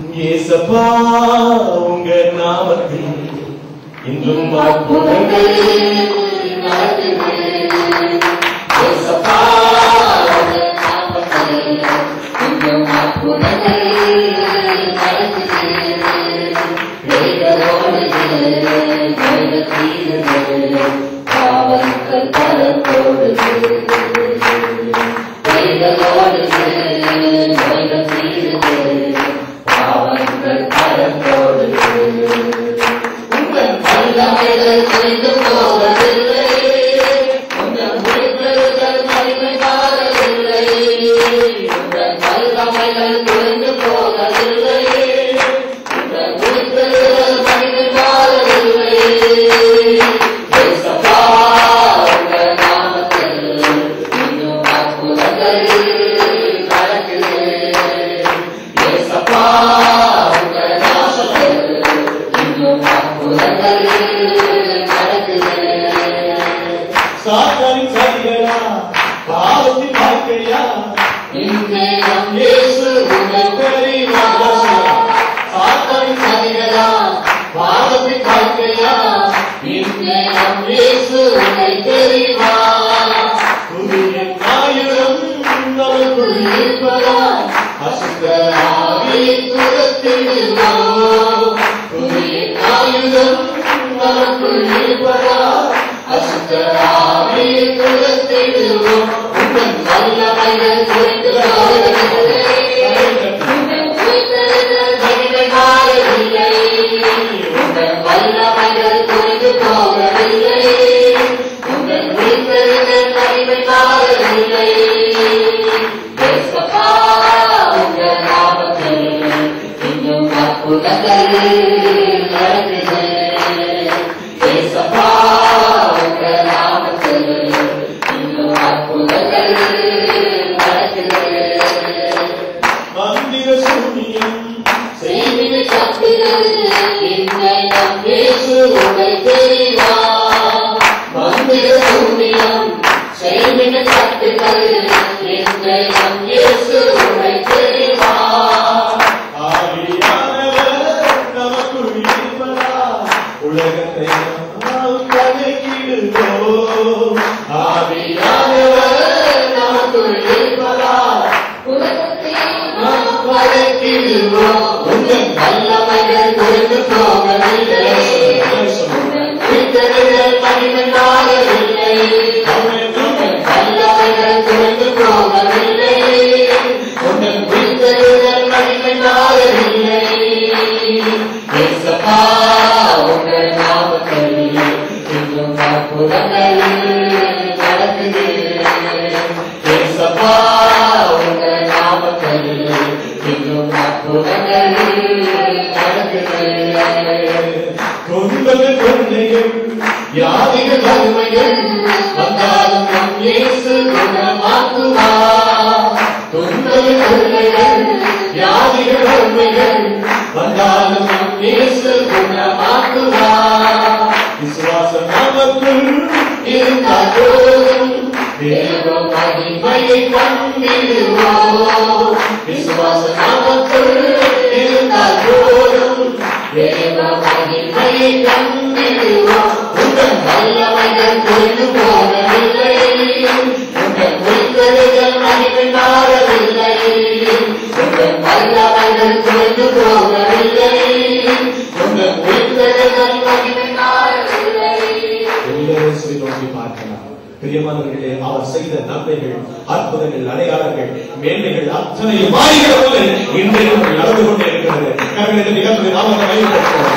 இயேசப்பா உங்க நாமத்தில் இன்றும் அற்புதங்கள் நடக்குது. இயேசப்பா உங்க நாமத்தில் இன்றும் அற்புதங்கள் நடக்குது. பாவங்கள் பரத்தோடுது. பாவங்கள் பரத்தோடுது. உங்கள் வல்லமைகள் குறைந்து போவதில்லை. உங்கள் முடிவுகள் மகிமை மாறவில்லை. உங்கள் வல்லமைகள் குறைந்து போவதில்லை. உங்கள் முடிவுகள் மகிமை மாறவில்லை. சாத்தானின் சதிகளா பாவத்தின் வாழ்க்கையா இங்கே நம் இயேசு உன்னை தெரிவார். சாத்தானின் சதிகளா பாவத்தின் வாழ்க்கையா இங்கே நம் இயேசு உன்னை தெரிவார். புதிய ஆயுதம் நமக்குள் இருப்பதா அசுத்த ஆவியை துரத்திடுவோம். புதிய ஆயுதம் நமக்குள் இருப்பதா அசுத்த ஆவியை துரத்திடுவோம். உங்கள் வல்லமைகள் குறைந்து போவதில்லை. உங்கள் உயிர்த்தெழுதல் மகிமை மாறவில்லை. உங்கள் வல்லமைகள் குறைந்து போவதில்லை. உங்கள் உயிர்த்தெழுதல் மகிமை மாறவில்லை. இயேசப்பா உங்கள் நாமத்தில் இன்னும் அற்புதங்கள் நடக்குது. இயேசப்பா உங்கள் நாமத்தில் இன்னும் அற்புதங்கள் நடக்குது. மந்திர சூனியம் செய்வின சக்திகள் இன்றை நம் இயேசு உன்னை தெரிவார். மந்திர சூனியம் செய்வின சக்திகள் இன்றை நம் இயேசு உன்னை தெரிவார். ஆவியானவர் நமக்குள் இருப்பதா உலகத்தை கலைக்கிடுவோம். ஆவியானவர் நமக்குள் இருப்பதா உலகத்தை கலைக்கிடுவோம். உங்கள் வல்லமைகள் குறைந்து போகவில்லை. உயிர்த்தெழுதல் மகிமை மாறவில்லை. உங்கள் வல்லமைகள் குறைந்து போகவில்லை. உங்கள் உயிர்த்தெழுதல் மகிமை மாறவில்லை. இயேசப்பா உங்கள் நாமத்தில் இன்னும் அற்புதங்கள் நடக்குது. இயேசப்பா உங்கள் நாமத்தில் இன்னும் அற்புதங்கள் நடக்குது. துன்பங்கள் தொல்லைகள் வியாதிகள் வறுமைகள் வந்தாலும் நம் இயேசு குணமாக்குவார். துன்பங்கள் தொல்லைகள் வியாதிகள் வறுமைகள் வந்தாலும் நம் இயேசு குணமாக்குவார். விசுவாசம் நமக்குள் இருந்தால் போதும் தேவ மகிமையை கண்டிடுவோம். விசுவாசம் நமக்குள் இருந்தால் போதும் தேவ மகிமையை கண்டிடுவோம். உங்கள் வல்லமைகள் குறைந்து போகவில்லை. உங்கள் உயிர்த்தெழுதல் மகிமை மாறவில்லை. உங்கள் வல்லமைகள் குறைந்து போகவில்லை. உங்கள் உயிர்த்தெழுதல் மகிமை மாறவில்லை. எல்லோரும் நோக்கி பார்க்கலாம். பிரியமானவர்களே, அவர் செய்த நன்மைகள், அற்புதங்கள், அடையாளங்கள், மேன்மைகள் அத்தனையும் மாறியவர்கள் இன்றையும் நடந்து கொண்டே இருக்கிறது. நிகழ்வு நாமத்தை மையப்படுத்துவோம்.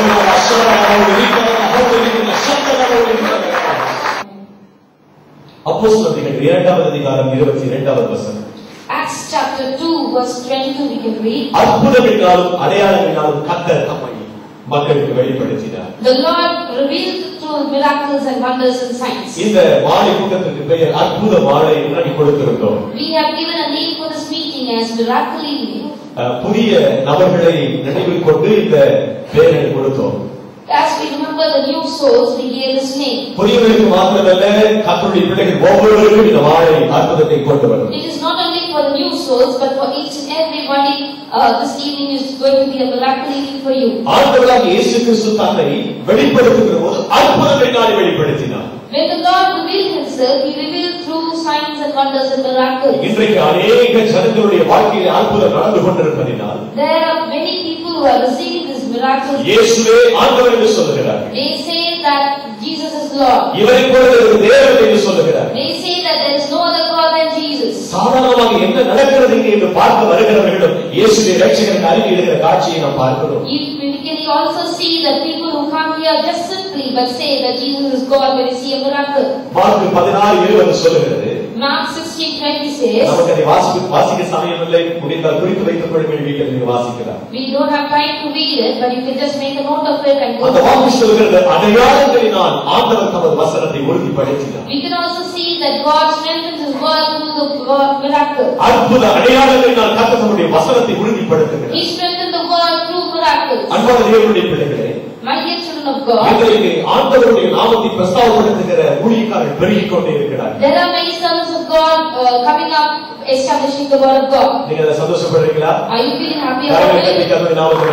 அப்போஸ்தலர்கள் 2வது அதிகாரம் 22வது வசனம். Acts chapter 2 verse 22 we can read. அற்புதங்களாலும் அடையாளங்களாலும் கர்த்தர் தம்மை மக்களுக்கு வெளிப்படுத்தினார். The Lord revealed through miracles and wonders and signs. இந்த மாலை கூட்டத்துக்கு பெயர் அற்புத மாலை என்று கொடுத்திருந்தோம். We have given a name for this meeting as Miracle Evening. புதிய நபர்களை நினைவில் கொண்டு இந்த பெயரை கொடுத்தோம். As we remember the new souls, we gave this name. புதியவர்களுக்கு மாத்திரமல்ல, கர்த்தருடைய பிள்ளைகள் ஒவ்வொருவருக்கும் இந்த மாலை அற்புதத்தை கொண்டு வரும். It is not only for the new souls, but for each and everybody, this evening is going to be a miracle evening for you. ஆண்டவராகிய இயேசு கிறிஸ்து தன்னை வெளிப்படுத்துகிற போது அற்புதங்களினாலே வெளிப்படுத்தினார். When the Lord revealed Himself, He revealed through signs and wonders and miracles. இன்றைக்கு அநேக ஜனங்களுடைய வாழ்க்கையில் அற்புதம் நடந்து கொண்டிருப்பதினால் there are many people who are receiving these miracles. இயேசுவே ஆண்டவர் என்று சொல்கிறார்கள். They say that Jesus is Lord. இவரை போல ஒரு தேவன் என்று சொல்கிறார்கள். They say that there is no other God than Jesus. சாதாரணமாக என்ன நடக்கிறது என்று பார்க்க வருகிறவர்களும் இயேசுவை இரட்சகராக அறிக்கையிடுகிற காட்சியை நாம் பார்க்கிறோம். We can also see that people who come here just simply but say that Jesus is God when they see a miracle. Mark 16:20 சொல்கிறது. Mark 16:20 says. நமக்கு அதை வாசிக்க சமயம் இல்லை, முடிந்தால் குறித்து வைத்துக் கொள்ளுங்கள், வீட்டில் நீங்க வாசிக்கலாம். We don't have time to read it, but you can just make a note of it and go. அந்த வாக்கு சொல்கிறது, அடையாளங்களினால் ஆண்டவர் தமது வசனத்தை உறுதிப்படுத்தினார். We can also see that God strengthens His word through the miracle. அற்புத அடையாளங்களினால் கர்த்தர் தம்முடைய வசனத்தை உறுதிப்படுத்துகிறார். He strengthened the word through miracles. அன்பான தேவனுடைய பிள்ளைகளே, my dear children of God, இன்றைக்கு ஆண்டவருடைய நாமத்தை பிரஸ்தாபப்படுத்துகிற ஊழியக்காரர்கள் பெருகிக் கொண்டே இருக்கிறார்கள். there are many servants of God coming up establishing the word of God. நீங்க அதை சந்தோஷப்படுறீங்களா? Are you feeling happy about it? கர்த்தருடைய நாமத்தை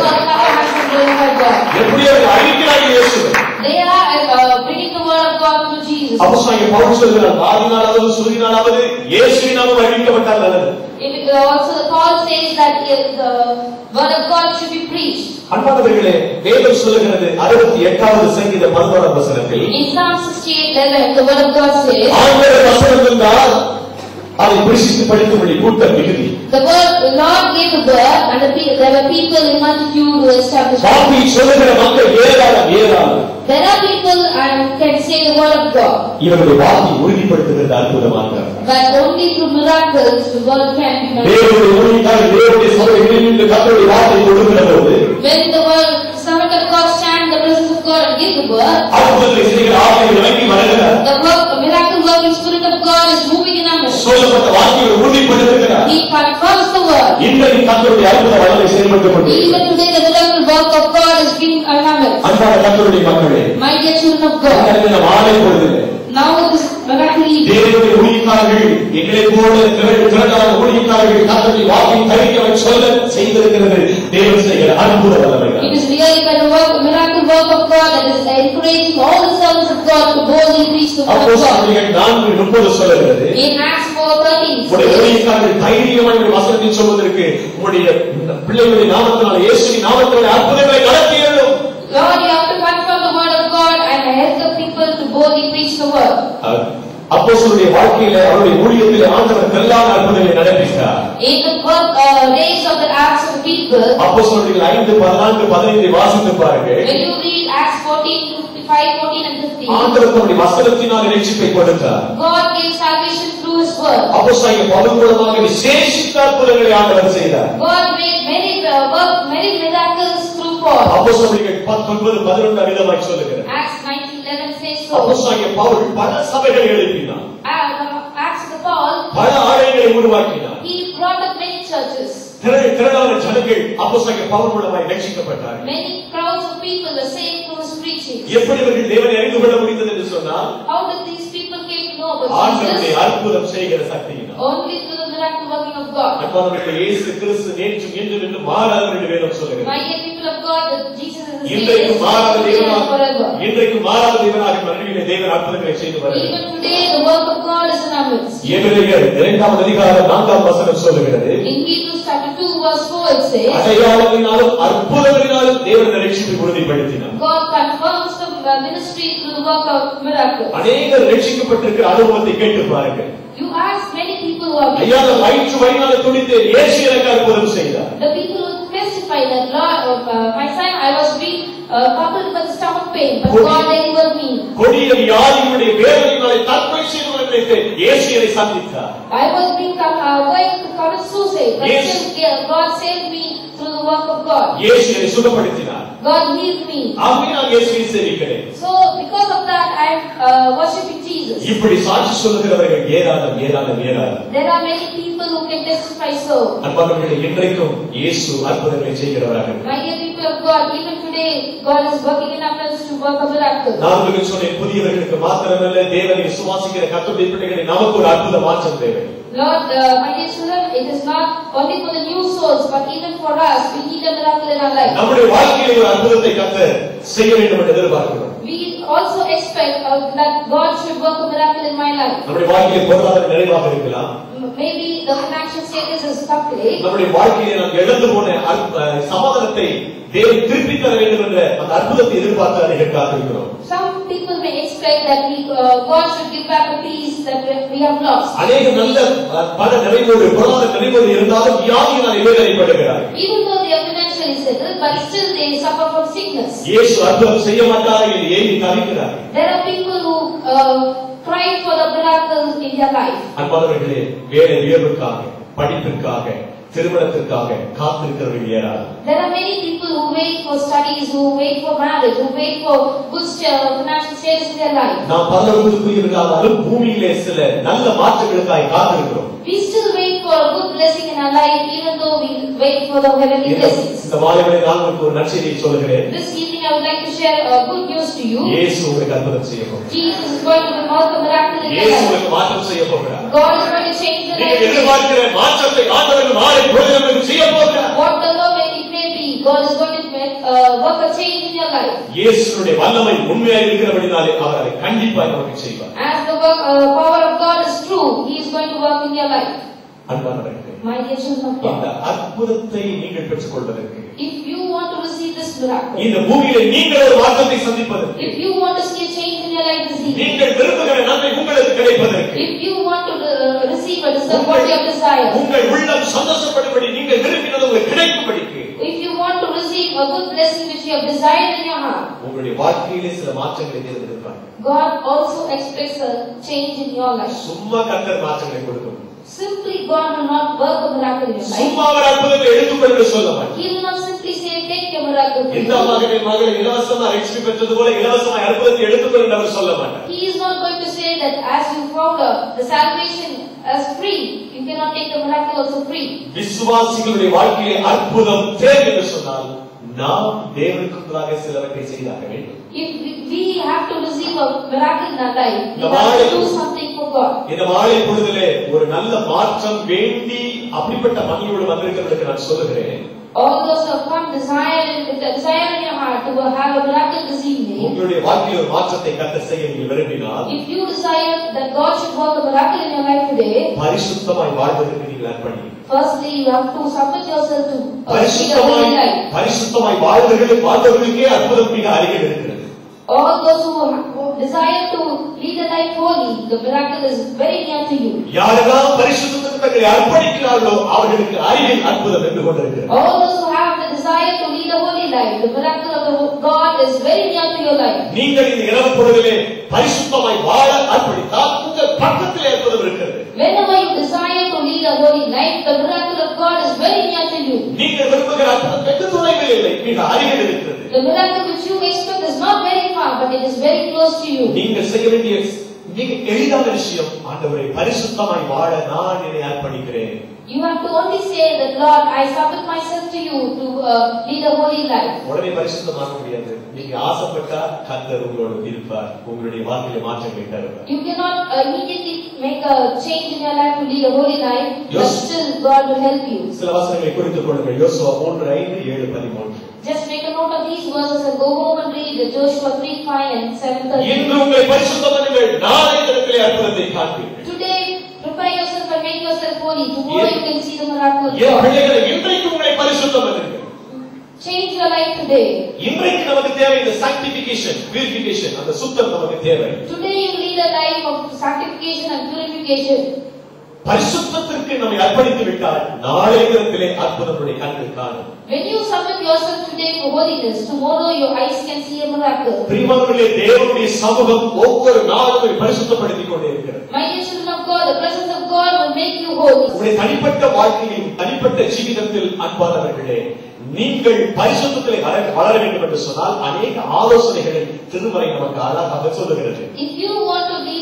God. எப்படி அறிவிக்கிறார்கள் இயேசு? They are bringing the word of God to Jesus. அப்போஸ்தலனாகிய பவுல் சொல்கிறார், வாதினாலாவது சுருதினாலாவது இயேசுவின் நாமம் அறிவிக்கப்பட்டால் நல்லது. Also the Paul says that the word of God should be preached. அன்பானவர்களே, வேதம் சொல்லுகிறது 68வது சங்கீதம் 11ஆம் வசனத்தில், in Psalm 68:11 the word of God says, ஆண்டவர் வசனம் என்றால் அதை புரிசித்து படிக்கும்படி கூட்டம் மிகுதி. The Lord gave the word and there were people in multitude who established. வாக்கை சொல்லுகிற மக்கள் ஏராளம். There are people and can say the word of God. இவருடைய வாக்கை உறுதிப்படுத்துகிறது அற்புதமாக. But only through miracles the word can be done. தேவனுடைய ஊழியக்காரர் தேவனுடைய சபையில் நின்று கர்த்தருடைய வார்த்தை கொடுக்கிற போது, when the word servant of God stand in the presence of God and give the word, அற்புதத்தை செய்கிற ஆவியை இறங்கி வருகிறார். the miracle working spirit of God is moving in our midst. சொல்லப்பட்ட வார்த்தையை உறுதிப்படுத்துகிறார். He confirms the word. இன்றைக்கு கர்த்தருடைய அற்புத வல்லமை செயல்படுத்தப்பட்டு, even today the miracle work of God is being announced. அன்பான கர்த்தருடைய மக்களே, my dear children of God, இந்த மாலை பொழுதிலே now this miracle தேவனுடைய ஊழியக்காரர்கள் எங்களை போல திரளான ஊழியக்காரர்கள் கர்த்தருடைய வாக்கை தரிக்க சொல்ல செய்திருக்கிறது தேவன் செய்கிற அற்புத வல்லமை. it is really by the miracle work of God that is encouraging all the servants of God to boldly preach the word of God. அப்போஸ்தலர்கள் 4:30 சொல்கிறது, in Acts 4:13 உடைய ஊழியக்காரர்கள் தைரியமாக வசனத்தை சொல்வதற்கு உடைய பிள்ளைகளுடைய நாமத்தினால் இயேசுவின் நாமத்தினால் அற்புதங்களை நடத்தியருளும். Lord, you have to confirm the word of God and help the people to boldly preach the word. அப்போஸ்தலருடைய வாழ்க்கையில அவருடைய ஊழியத்திலே ஆண்டவர் எல்லா அற்புதங்களை நடப்பித்தார். in the days of the Acts of the people, அப்போஸ்தலர்கள் 5:14-15 வாசித்து பாருங்கள். when you read Acts 14:55, 14 and 15, ஆண்டவர் தம்முடைய வசனத்தினால் இரட்சிப்பை கொடுத்தார். God gave salvation through His word. அப்போஸ்தலனாகிய பவுல் மூலமாக விசேஷித்த அற்புதங்களை ஆண்டவர் செய்தார். God made many miracles through Paul. அப்போஸ்தலர்கள் 19:11 விதமாய் சொல்லுகிறார். Acts 19:11 says so. அப்போஸ்தலனாகிய பவுல் பல சபைகளை எழுப்பினார். Acts of Paul, பல ஆலயங்களை உருவாக்கினார். he brought up many churches. திரளான ஜனங்கள் அப்போஸ்தலனாகிய பவுல் மூலமாய் ரட்சிக்கப்பட்டார்கள். Many crowds of people were saved through his preaching. எப்படி இவர்கள் தேவனை அறிந்து கொள்ள முடிந்தது என்று சொன்னால், how did these people came to know about ஆண்டவருடைய Jesus? அற்புதம் செய்கிற சக்தியினால். only through the miracle working of God. அன்பானவர்களே, இயேசு கிறிஸ்து நேற்றும் இன்றும் என்று மாறாதவர் என்று வேதம் சொல்கிறது. my dear people of God, that Jesus is the same இன்றைக்கு மாறாத yesterday and தேவனாக forever. இன்றைக்கு மாறாத தேவனாக மறுபடியும் தேவன் அற்புதங்களை செய்து வருகிறார். even today the work of God is in our midst. எபிரேயர் 2ஆம் அதிகாரம் 4ஆம் வசனம் சொல்கிறது, in Hebrews chapter 2 verse 4 it says, அடையாளங்களினாலும் அற்புதங்களினாலும் தேவன் ரட்சிப்பை உறுதிப்படுத்தினார். God confirms the ministry through the work of miracles. அநேகர் ரட்சிக்கப்பட்டிருக்கிற அனுபவத்தை கேட்டு பாருங்கள். you ask many people who are ஐயா, வயிற்று வயினால துடித்து இயேசு எனக்கு அற்புதம் செய்தார். the people who testify that Lord, my son, I was being coupled with stomach pain, but God delivered me. கொடிய வியாதியுடைய வேதனைகளை தற்கொலை செய்து கொண்டு இயேசு என்னை சந்தித்தார். I was being going to commit suicide, but still God saved me through the work of God. இயேசு என்னை சுகப்படுத்தினார். God healed me. ஆமென். நான் இயேசுவை சேவிக்கிறேன். So because of that I am worshiping Jesus. Jesus. இப்படி சாட்சி சொல்லுகிறவர்கள் ஏராளம் ஏராளம் ஏராளம். There are many people who can testify so. அன்பானவர்களே, இன்றைக்கும் இயேசு அற்புதங்களை செய்கிறவராக இருக்கிறார். My dear people of God, even today God is working in our midst to work a miracle. நான் உங்களுக்கு சொன்னேன், புதியவர்களுக்கு மாத்திரமல்ல, தேவனை விசுவாசிக்கிற கர்த்தருடைய பிள்ளைகளை நமக்கு ஒரு அற்புத மாற்றம் தேவை. Lord, my dear children, it is not only for the new souls, but even for us, we need a miracle in our life. நம்முடைய வாழ்க்கையில் ஒரு அற்புதத்தை கர்த்தர் செய்ய வேண்டும் என்று எதிர்பார்க்கிறோம். We also expect that God should work a miracle in my life. நம்முடைய வாழ்க்கையில் பொருளாதார நிறைவாக இருக்கலாம். Maybe the financial status is complete. நம்முடைய வாழ்க்கையில் நாம் இழந்து போன சமாதானத்தை தேவன் திருப்பி தர வேண்டும் என்ற அந்த அற்புதத்தை எதிர்பார்த்து அநேகர் காத்திருக்கிறோம். Some people may expect that God should give back the peace that we have lost. அநேக நல்ல பண நிறைவோடு பொருளாதார நிறைவோடு இருந்தாலும் வியாதியினால் வேதனைப்படுகிறார்கள். Even though they are financially settled, but still they suffer from sickness. இயேசு அற்புதம் செய்ய மாட்டார் என்று ஏங்கி தவிக்கிறார்கள். There are people who cry for the miracle in their life. அன்பானவர்களே, வேலை உயர்வுக்காக, படிப்பிற்காக, திருமணத்திற்காக காத்திருக்கிறவர்கள் ஏராளம். There are many people who wait for studies, who wait for marriage, who wait for good financial status in their life. நாம் பரலோகத்துக்குரியவர்களானாலும் பூமியிலே சில நல்ல மாற்றங்களுக்காக காத்திருக்கிறோம். We still wait for a good blessing in our life, even though we wait for the heavenly blessings. இந்த மாலையிலே நான் உங்களுக்கு ஒரு நற்செய்தியை சொல்கிறேன். This evening I would like to share a good news to you. இயேசு உங்களுக்கு அற்புதம் செய்ய போகிறார். Jesus is going to work a miracle in your இயேசு life. உங்களுக்கு மாற்றம் செய்ய போகிறார். God is going to change your life. நீங்கள் எதிர்பார்க்கிற மாற்றத்தை ஆண்டவர் மாலை பொழுதும் செய்ய போகிறார். Whatever it may be, God is going to work a change in your life. இயேசுவுடைய வல்லமை உண்மையாக இருக்கிறபடினாலே அவர் அதை கண்டிப்பாக நமக்கு செய்வார். As the power of God is true, He is going to work in your life. அன்பானவர்களே, My dear children of இந்த God, அற்புதத்தை நீங்கள் பெற்றுக்கொள்வதற்கு, if you want to receive this miracle, இந்த பூமியிலே நீங்கள் ஒரு மாற்றத்தை சந்திப்பதற்கு, if you want to see a change in your life this evening, நீங்கள் விரும்புகிற நன்மை உங்களுக்கு கிடைப்பதற்கு, if you want to receive a deserve what you have desired, உங்கள் உள்ளம் சந்தோஷப்படும்படி நீங்கள் விரும்பினது உங்களுக்கு கிடைக்கும்படிக்கு, if you want to receive a good blessing which you have desired in your heart, உங்களுடைய வாழ்க்கையிலே சில மாற்றங்களை தேர்ந்தெடுப்பார். God also expects a change in your life. சும்மா கர்த்தர் மாற்றங்களை கொடுக்கும். Simply God will not work a miracle in your life. சும்மா அவர் அற்புதத்தை எடுத்துக்கொண்டு சொல்ல மாட்டார். He will not simply say take your miracle. இந்த மகளை இலவசமா ரட்சிப்பு பெற்றது போல இலவசமாய் அற்புதத்தை எடுத்துக்கொண்டு அவர் சொல்ல மாட்டார். He is not going to say that as you found the salvation as free, you cannot take the miracle also free. விசுவாசிகளுடைய வாழ்க்கையிலே அற்புதம் தேவை என்று சொன்னால் நாம் தேவனுக்கு முன்பாக சிலவற்றை செய்தாக வேண்டும். If we have to receive a miracle in our life, we have to do something for God. இந்த மாலை பொழுதிலே ஒரு நல்ல மாற்றம் வேண்டி அப்படிப்பட்ட மகிழ்வோடு வந்திருக்கிறவர்களுக்கு நான் சொல்லுகிறேன், All those who have come desire in your heart to have a miracle this evening. உங்களுடைய வாழ்க்கையில் ஒரு மாற்றத்தை கர்த்தர் செய்ய நீங்கள் விரும்பினால், If you desire that God should work a miracle in your life today, பரிசுத்தமாய் வாழ்வதற்கு நீங்கள் அர்ப்பணிங்க. firstly you have to submit yourself to lead a holy life. பரிசுத்தமாய் வாழ்வர்களுக்கே அற்புதம் மிக அருகில் இருக்கிறது. All those who desire to lead a life holy, the miracle is very near to you. யாரெல்லாம் பரிசுத்தத்துக்கு தங்களை அர்ப்பணிக்கிறார்களோ அவர்களுக்கு அருகில் அற்புதம் என்று கொண்டிருக்கிறது. All those who have the desire to lead a holy life, the miracle of God is very near to your life. நீங்கள் இந்த இரவு பொழுதிலே பரிசுத்தமாய் வாழ அர்ப்பணித்தால் உங்கள் பக்கத்திலே அற்புதம் இருக்கிறது. Whenever you desire to lead a holy life, the miracle of God is very near to you. நீங்கள் விரும்புகிற அற்புதம் வெகு தொலைவில் இல்லை, மிக அருகில் இருக்கிறது. The miracle which you expect is not very far, but it is very close to you. நீங்கள் செய்ய வேண்டிய மிக எளிதான விஷயம், ஆண்டவரே பரிசுத்தமாய் வாழ நான் என்னை அர்ப்பணிக்கிறேன். You have to only say that, Lord, I submit myself to you to lead a holy life. உடனே பரிசுத்தமாக முடியாது. நீங்க ஆசைப்பட்டா கர்த்தர் உங்களோடு இருப்பார், உங்களுடைய வாழ்க்கையில மாற்றங்களை தருவார். You cannot immediately make a change in your life to lead a holy life, but still God will help you. சில வசனங்களை குறித்துக் கொள்ளுங்கள். யோசுவா 3:5-7-13. Just make a note of these verses and go home and read Joshua 3:5 and 7:13. இன்று உங்களை பரிசுத்தம் பண்ணுங்கள், நாளை தினத்திலே அற்புதத்தை காண்பீர்கள். Today, prepare yourself and make yourself holy. Tomorrow you can see the miracle of N God. பிள்ளைகளை இன்றைக்கு உங்களை பரிசுத்தம் பண்ணுங்கள். Change your life today. இன்றைக்கு நமக்கு தேவை இந்த sanctification, purification, அந்த சுத்தம் நமக்கு தேவை. Today you lead a life of sanctification and purification. பரிசுத்தத்திற்கு நம்மை அர்ப்பணித்து விட்டால் நாளை தினத்திலே அற்புதங்களுடைய கண்கள் காணும். When you submit yourself today for holiness, tomorrow your eyes can see a miracle. பிரியமானவர்களே, தேவனுடைய சமூகம் ஒவ்வொரு நாளும் பரிசுத்தப்படுத்திக் கொண்டே இருக்கிறது. My dear children of God, the presence of God will make you holy. உங்களுடைய தனிப்பட்ட வாழ்க்கையில், தனிப்பட்ட ஜீவிதத்தில் அன்பானவர்களே, நீங்கள் பரிசுத்தத்திலே வளர வேண்டும் என்று சொன்னால் அநேக ஆலோசனைகளை திருமறை நமக்கு அழகாக சொல்லுகிறது. If you want to lead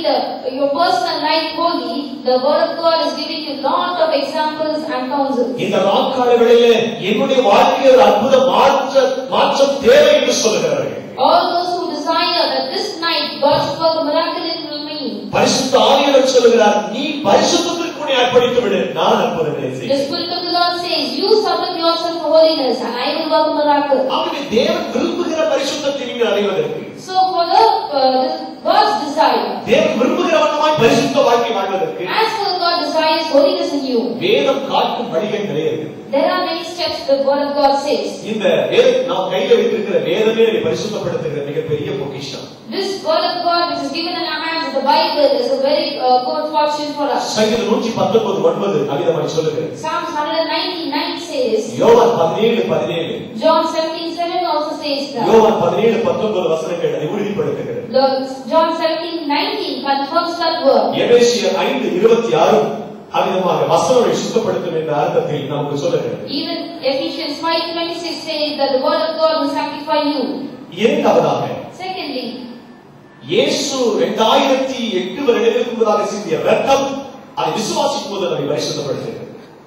your personal life holy, the word of God is giving you lot of examples and counsels. இந்த நாட்காலங்களிலே என்னுடைய வாழ்க்கையில் ஒரு அற்புத மாற்றம் தேவை என்று சொல்கிறார்கள். All those who desire that this night God should work a miracle in me. பரிசுத்த ஆவியானவர் சொல்கிறார், நீ பரிசுத்தத்திற்கு உன்னை அர்ப்பணித்து விடு, நான் அற்புதங்களை செய்வேன். The Spirit of the Lord says, you submit yourself to holiness and I will work a miracle. ஆகவே தேவன் விரும்புகிற பரிசுத்தத்தை நீங்கள் அடைவதற்கு, so for God's desire, தேவன் விரும்புகிற வண்ணமாய் பரிசுத்த வாழ்க்கை வாழ்வதற்கு, as for God desires holiness in you, வேதம் காட்டும் வழிகள் நிறைய இருக்கு. there are many steps the word of God says. இந்த நாம் கையில வைத்திருக்கிற வேதமே அதை பரிசுத்தப்படுத்துகிற மிகப்பெரிய பொக்கிஷம். This word of God which is given in our hands, the Bible, is a very good fortune for us. சங்கீதம் 119:9 அவிதமாய் சொல்லுகிறது. Psalms 119:9 says. யோவான் 17:17. John 17:7 also says that. யோவான் 17:19 வசனங்கள் அதை உறுதிப்படுத்துகிறது. John 17:19 confirms that word. எபேசியர் 5:26 அவிதமாக வசனங்களை சுத்தப்படுத்தும் என்ற அர்த்தத்தில் நமக்கு சொல்லுகிறது. Even Ephesians 5:26 says that the word of God will sanctify you. இரண்டாவதாக, secondly, இயேசு 2008 வருடங்களுக்கு முன்னதாக சிந்திய இரத்தம் அதை விசுவாசிக்கும் போது நம்மை பரிசுத்தப்படுத்துகிறது.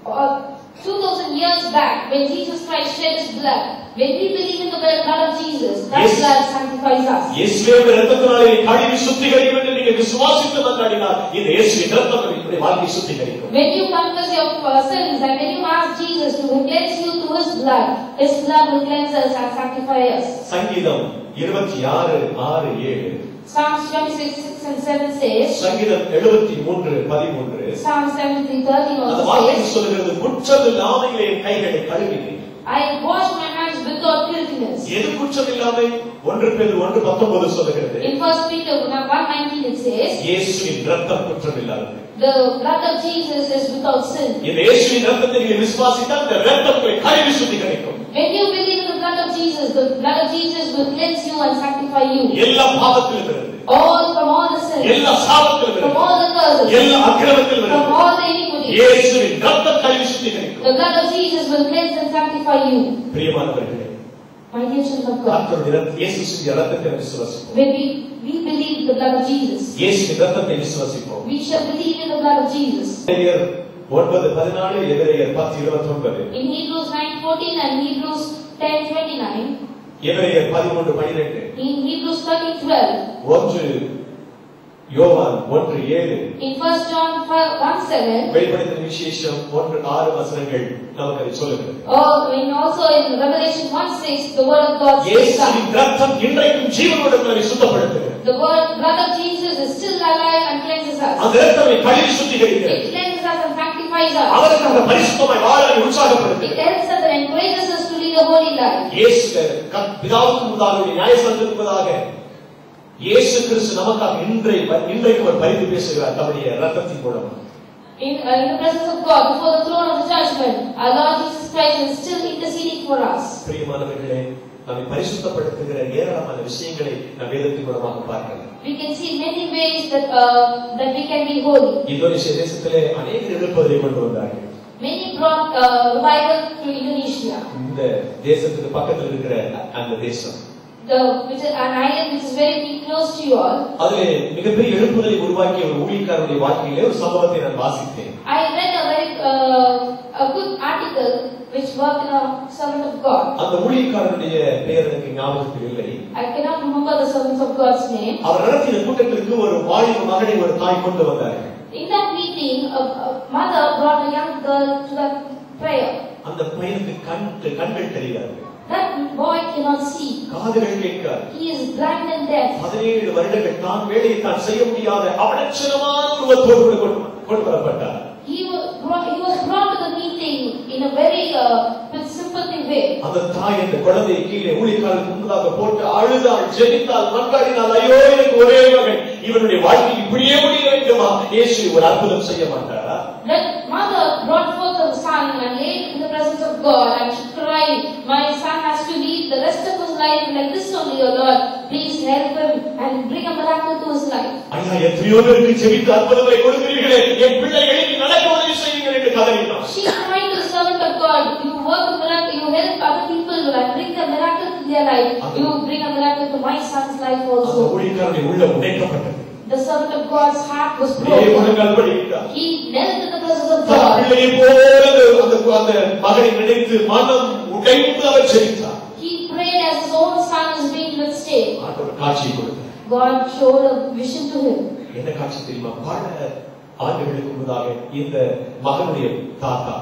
2000 years back, when Jesus Christ shed his blood, when we believe in the blood of Jesus, that blood sanctifies us. இயேசுவின் இரத்தத்தினாலே கழுவி சுத்திகரிக்கும் என்று நீங்கள் விசுவாசித்து மன்றாடினால் இந்த இயேசுவின் இரத்தம் உங்களுடைய வாழ்க்கையை சுத்திகரிக்கும். When you confess your sins and when you ask Jesus to cleanse you through his blood will cleanse us and sanctify us. சங்கீதம் 26:6-7. Psalms 26:6-7 says. சங்கீதம் 73:13. Psalm 73:13 அந்த also வார்த்தை says. சொல்கிறது, குற்றமில்லாமையிலே என் கைகளை கழுவினேன். I wash my hands without filthiness. எது குற்றமில்லாமை? 1 பேதுரு 1:19 சொல்கிறது. In 1 Peter 1:19 it says. இயேசுவின் இரத்தம் குற்றமில்லாதது. The blood of Jesus is without sin. இந்த இயேசுவின் இரத்தத்தை நீங்கள் விசுவாசித்தால் இந்த இரத்தம் உங்களை கழுவி சுத்திகரிக்கும். When you believe in the blood of Jesus will cleanse you and sanctify you. எல்லா பாவத்திலும் இருந்து, from all the sins, எல்லா சாபத்திலும் இருந்து, from all the curses, எல்லா அக்கிரமத்திலும் இருந்து, from all the iniquities, இயேசுவின் இரத்தம் கழுவி சுத்திகரிக்கும். the blood of Jesus will cleanse and sanctify you. பிரியமானவர்களே, my dear children of God, இயேசுவின் இரத்தத்தை விசுவாசிப்போம். when we believe the blood of Jesus, இயேசுவின் இரத்தத்தை விசுவாசிப்போம். we shall believe in the blood of Jesus. எபிரேயர் 9:14, எபிரேயர் 10:29, in Hebrews 9:14 and Hebrews 10:29, எபிரேயர் 13:12, in Hebrews 13:12, 1 யோவான் 1:7, in 1 John 1:7, வெளிப்படுத்தின விசேஷம் 1:6 வசனங்கள் நமக்கு அதை சொல்லுகிறது. also in Revelation 1:6 the word of God says இயேசுவின் இரத்தம் இன்றைக்கும் ஜீவனோடு நம்மை சுத்தப்படுத்துகிறது. the blood of Jesus is still alive and cleanses us. அந்த இரத்தத்தை கழுவி சுத்திகரிக்கிறது. It cleanses us and sanctifies us. அவருக்காக பரிசுத்தமாய் வாழ உற்சாகப்படுத்துகிறது. It helps us and encourages us to lead a holy life. இயேசு பிதாவுக்கு முன்பாக நியாயஸ்தானத்துக்கு முன்பாக இயேசு கிறிஸ்து நமக்காக இன்றைக்கு ஒரு பரிந்து பேசுகிறார் தம்முடைய இரத்தத்தின் மூலம். In the presence of God, before the throne of the judgment, our Lord Jesus Christ is still interceding for us. பிரியமானவர்களே, நம்மை பரிசுத்தப்படுத்துகிற ஏராளமான விஷயங்களை நாம் வேதத்தின் மூலமாக பார்க்கலாம். We can see many ways that we can be holy. Indonesia தேசத்திலே அநேகர் எழுப்புதலை கொண்டு வந்தார்கள். Many brought revival to Indonesia. இந்த தேசத்துக்கு பக்கத்தில் இருக்கிற அந்த தேசம், which is an island which is very close to you all. அதிலே மிகப்பெரிய எழுப்புதலை உருவாக்கிய ஒரு ஊழியக்காரருடைய வாழ்க்கையிலே ஒரு சம்பவத்தை நான் வாசித்தேன். I read a very good article which worked in a servant of God. அந்த ஊழியக்காரருடைய பெயர் எனக்கு ஞாபகத்தில் இல்லை. I cannot remember the servant of God's name. அவர் நடத்தின கூட்டத்திற்கு ஒரு வாலிப மகனை ஒரு தாய் கொண்டு வந்தார்கள். In that meeting, a mother brought a young girl to the prayer. அந்த பையனுக்கு கண்கள் தெரியாது. That boy cannot see. காதுகள் கேட்காது. He is blind and deaf. 17 வருடங்கள் தான் வேலையை தான் செய்ய முடியாத அவலட்சணமான உருவத்தோடு கொண்டு வரப்பட்டார். He was brought to the meeting in a very with sympathy way. அந்த தாய் அந்த குழந்தையை கீழே ஊழியக்காரருக்கு முன்பதாக போட்டு அழுதாள், ஜெபித்தாள், மன்றாடினாள். ஐயோ, எனக்கு ஒரே மகன், இவனுடைய வாழ்க்கை இப்படியே முடிய வேண்டுமா? இயேசு ஒரு அற்புதம் செய்ய மாட்டாரா? That mother brought forth the son and laid in the presence of God, and she cried, "My son has to lead the rest of his life like this only, O Lord. Please help him and bring a miracle to his life." ஐயா, எத்தனையோ பேருக்கு ஜெபித்து அற்புதங்களை கொடுக்கிறீர்களே, என் பிள்ளை எழுப்பி நடக்க உதவி செய்யுங்கள் என்று கதறினார். She cried to the servant of God, "You work a miracle, you help other people and bring the miracle to their life. You bring a miracle to my son's life அந்த also. ஊழியக்காரனுடைய உள்ளம் உடைக்கப்பட்டது. The servant of God's heart was அப்படியே broken. முழங்கால் படியிட்டார். He knelt in the presence of than God. பிள்ளையை போல அந்த மகனை நினைத்து மனம் உடைந்து அவர் ஜெபித்தார். He prayed as his own son is being with stay. ஆண்டவர் காட்சி கொடுத்தார். God showed a vision to him. என்ன காட்சி தெரியுமா? பல ஆண்டுகளுக்கு முன்னதாக இந்த மகனுடைய தாத்தா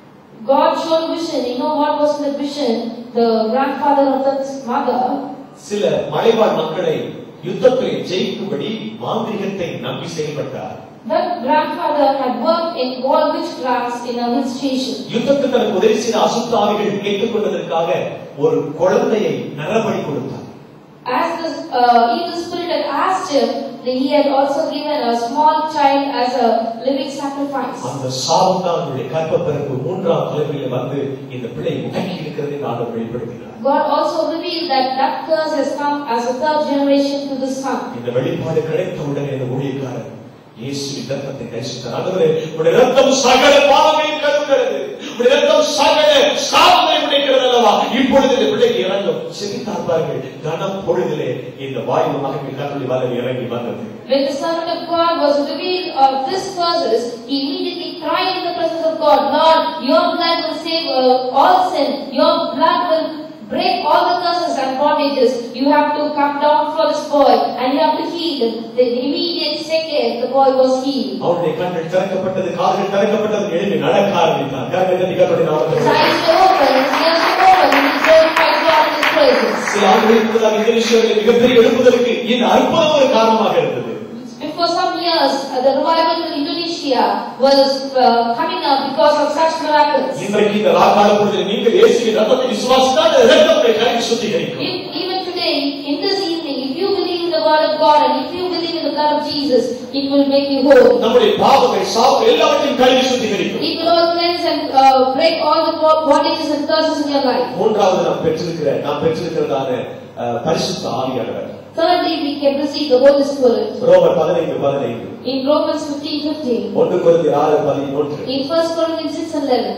God showed vision. You know what was in the vision? The grandfather of the mother. சில மலைவாழ் மக்களை யுத்தத்தில் ஜெயிக்கும்படி மாந்திரிகத்தை நம்பி செயல்பட்டார். That grandfather had worked in all witchcrafts in a hill station. யுத்தத்துக்கு தனக்கு உதவி செய்த அசுத்த ஆவிகள் கேட்டுக்கொள்வதற்காக ஒரு குழந்தையை நரபலி கொடுத்தார். As the evil spirit had asked him, he had also given a small child as a living sacrifice. அந்த சாபம் தான் அவருடைய கர்ப்பப்பிறப்பு 3ஆம் தலைமுறையில் வந்து இந்த பிள்ளை முடங்கி இருக்கிறதை ஆண்டவர் வெளிப்படுத்தினார். God also revealed that curse has come as a third generation to the son. இந்த வெளிப்பாடு கிடைத்த உடனே இந்த ஊழியக்காரர் இயேசுவின் ரத்தத்தை தரிசித்தார். ஆண்டவரே, உம்முடைய ரத்தம் சகல பாவங்களை கழுவுகிறது, உம்முடைய ரத்தம் சகல சாபங்களை உடைக்கிறது அல்லவா? இப்பொழுது இந்த பிள்ளைக்கு இறங்கும். செபித்தார் பாருங்கள். கனம் பொழுதிலே இந்த வாயு மகனின் கர்த்தருடைய வல்லமை இறங்கி வந்தது. When the servant of God was revealed of this curses, he immediately cried in the presence of God, Lord, your blood will save all sin. Your blood will break all the curses and bondages. You have to come down for this boy and you have to heal him. The immediate second, the boy was healed. அவருடைய கண்கள் திறக்கப்பட்டது, காதுகள் திறக்கப்பட்டது, எழுந்து நடக்க ஆரம்பித்தார். கர்த்தருடைய கர்த்தருடைய நாமத்தில் his eyes were open, his ears were open, and he glorified God in his praises. சில ஆண்டுகளுக்கு முன்னதாக இந்த விஷயங்களை மிகப்பெரிய எழுப்புதலுக்கு இந்த அற்புதம் ஒரு காரணமாக இருந்தது. Before some years, the revival in Indonesia was coming up because of such miracles. இன்றைக்கு இந்த ராக்கால பொழுதில் நீங்கள் இயேசுவின் ரத்தத்தை விசுவாசித்தால் அந்த ரத்தம் உங்களை கழுவி சுத்திகரிக்கும். Even today, in this evening, if you believe in the word of God and if you believe in the blood of Jesus, it will make you whole. நம்முடைய பாவங்கள், சாபங்கள் எல்லாவற்றையும் கழுவி சுத்திகரிக்கும். It will all cleanse and break all the bondages and curses in your life. மூன்றாவது நாம் பெற்றிருக்கிறதான பரிசுத்த ஆவியானவர். Thirdly, we can receive the Holy Spirit. ரோமர் 15:15. In Romans 15:15. 1 கொரிந்தியர் 6:13. In 1 Corinthians 6:11.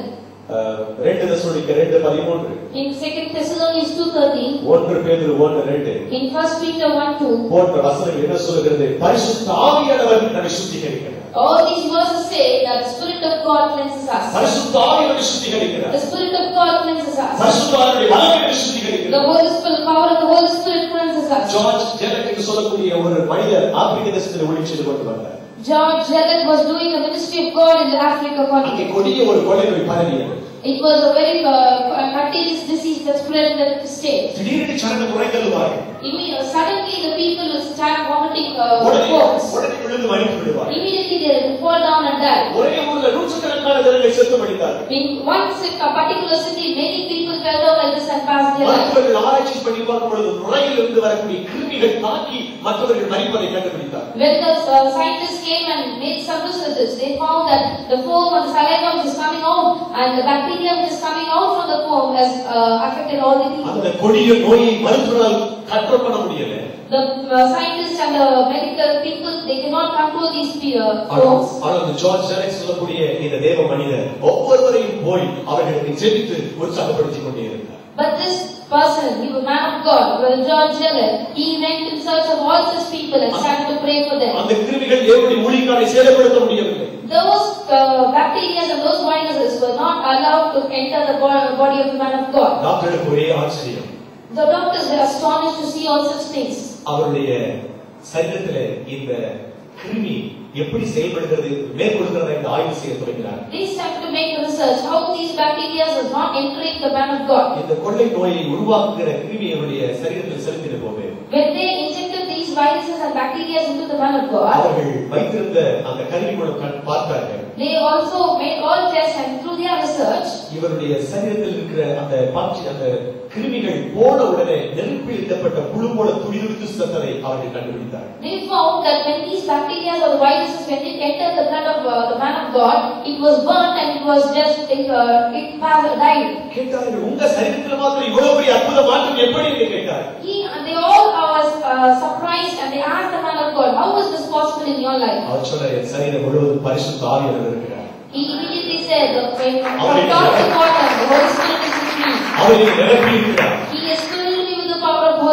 2 தெசலோனிக்கேயர் 2:13. In 2 Thessalonians 2:13. 1 பேதுரு 1:2. In 1 Peter 1:2. போன்ற வசனங்கள் என்ன சொல்கிறது? பரிசுத்த ஆவியானவர் நம்மை சுத்திகரிக்கிறார். All these verses say that the Spirit of God cleanses us. பரிசுத்த ஆவி நம்மை சுத்திகரிக்கிறார். The Spirit of God cleanses us. பரிசுத்த ஆவியுடைய வல்லமை நம்மை சுத்திகரிக்கிறார். The Holy Spirit, power of the Holy Spirit cleanses us. George ஜெலட் என்று சொல்லக்கூடிய ஒரு மனிதர் ஆப்பிரிக்க தேசத்தில் ஊழியம் செய்து கொண்டு வந்தார். George Jellett was doing the ministry of God in the Africa அங்கே continent. கொடிய ஒரு கொள்ளை நோய் பரவியது. It was a very contagious disease that spread in the state. திடீரென்று சரண குறைதலுவார்கள். Suddenly the people will start vomiting forms. உடனே விழுந்து மரித்து விடுவார்கள். Immediately they will fall down and die. ஒரே ஊர்ல நூற்றுக்கணக்கான ஜனங்கள் செத்து மடிந்தார்கள். In one particular city, many people fell down like this and passed their lives. மற்றவர்கள் ஆராய்ச்சி பண்ணி பார்க்கும் பொழுது நுரையிலிருந்து வரக்கூடிய கிருமிகள் தாக்கி மற்றவர்கள் மரிப்பதை கண்டுபிடித்தார்கள். When the scientists came and made some researches, they found that the foam or the saliva which is coming out and the bacteria which is coming out from the foam has affected all the people. அந்த கொடிய நோயை மருத்துவரால் control பண்ண முடியல. The scientists and the medical people, they cannot control these foams. ஆனால் George ஜெலட் சொல்லக்கூடிய இந்த தேவ மனிதர் ஒவ்வொருவரையும் போய் அவர்களுக்கு ஜெபித்து உற்சாகப்படுத்திக் கொண்டே இருந்தார். But this person, he was a man of God, George Jellett, he went in search of all such people and started to pray for them. அந்த கிருமிகள் தேவனுடைய ஊழியக்காரரை சேதப்படுத்த முடியவில்லை. Those bacteria and those viruses were not allowed to enter the body of the man of God. டாக்டருக்கு ஒரே ஆச்சரியம். The doctors were astonished to see all such things. அவருடைய சரீரத்திலே இந்த கிருமி எப்படி செயல்படுகிறது மேற்கொள்கிறதை இந்த ஆய்வு செய்ய தொடங்கினார். They started to make research how these bacteria was not entering the man of God. இந்த கொள்ளை நோயை உருவாக்குகிற கிருமி அவருடைய சரீரத்தில் செலுத்தின போது when they injected these viruses and bacteria into the man of God, அவர்கள் வைத்திருந்த அந்த கருவி மூலம் பார்த்தார்கள். they also made all tests and through their research இவருடைய சரீரத்தில் இருக்கிற அந்த கிருமிகள் போன உடனே நெருப்பில் இடப்பட்ட புழு போல துடிதுடித்து செத்ததை அவர்கள் கண்டுபிடித்தார்கள். They found that when these bacteria or the viruses when it entered the blood of the man of God, it was burnt and it was just died. கேட்டார்கள், உங்க சரீரத்தில் மாத்திரம் இவ்வளவு பெரிய அற்புத மாற்றம் எப்படி என்று கேட்டார்கள். They all are surprised and they asked the man of God, how was this possible in your life? அவர் சொன்னார், என் சரீரம் முழுவதும் பரிசுத்த ஆவியானவர் இருக்கிறார். He immediately said, when from top to bottom, the Holy Spirit is with me. அவர் என்னை நிரப்பி இருக்கிறார். He has filled me with the power of the Holy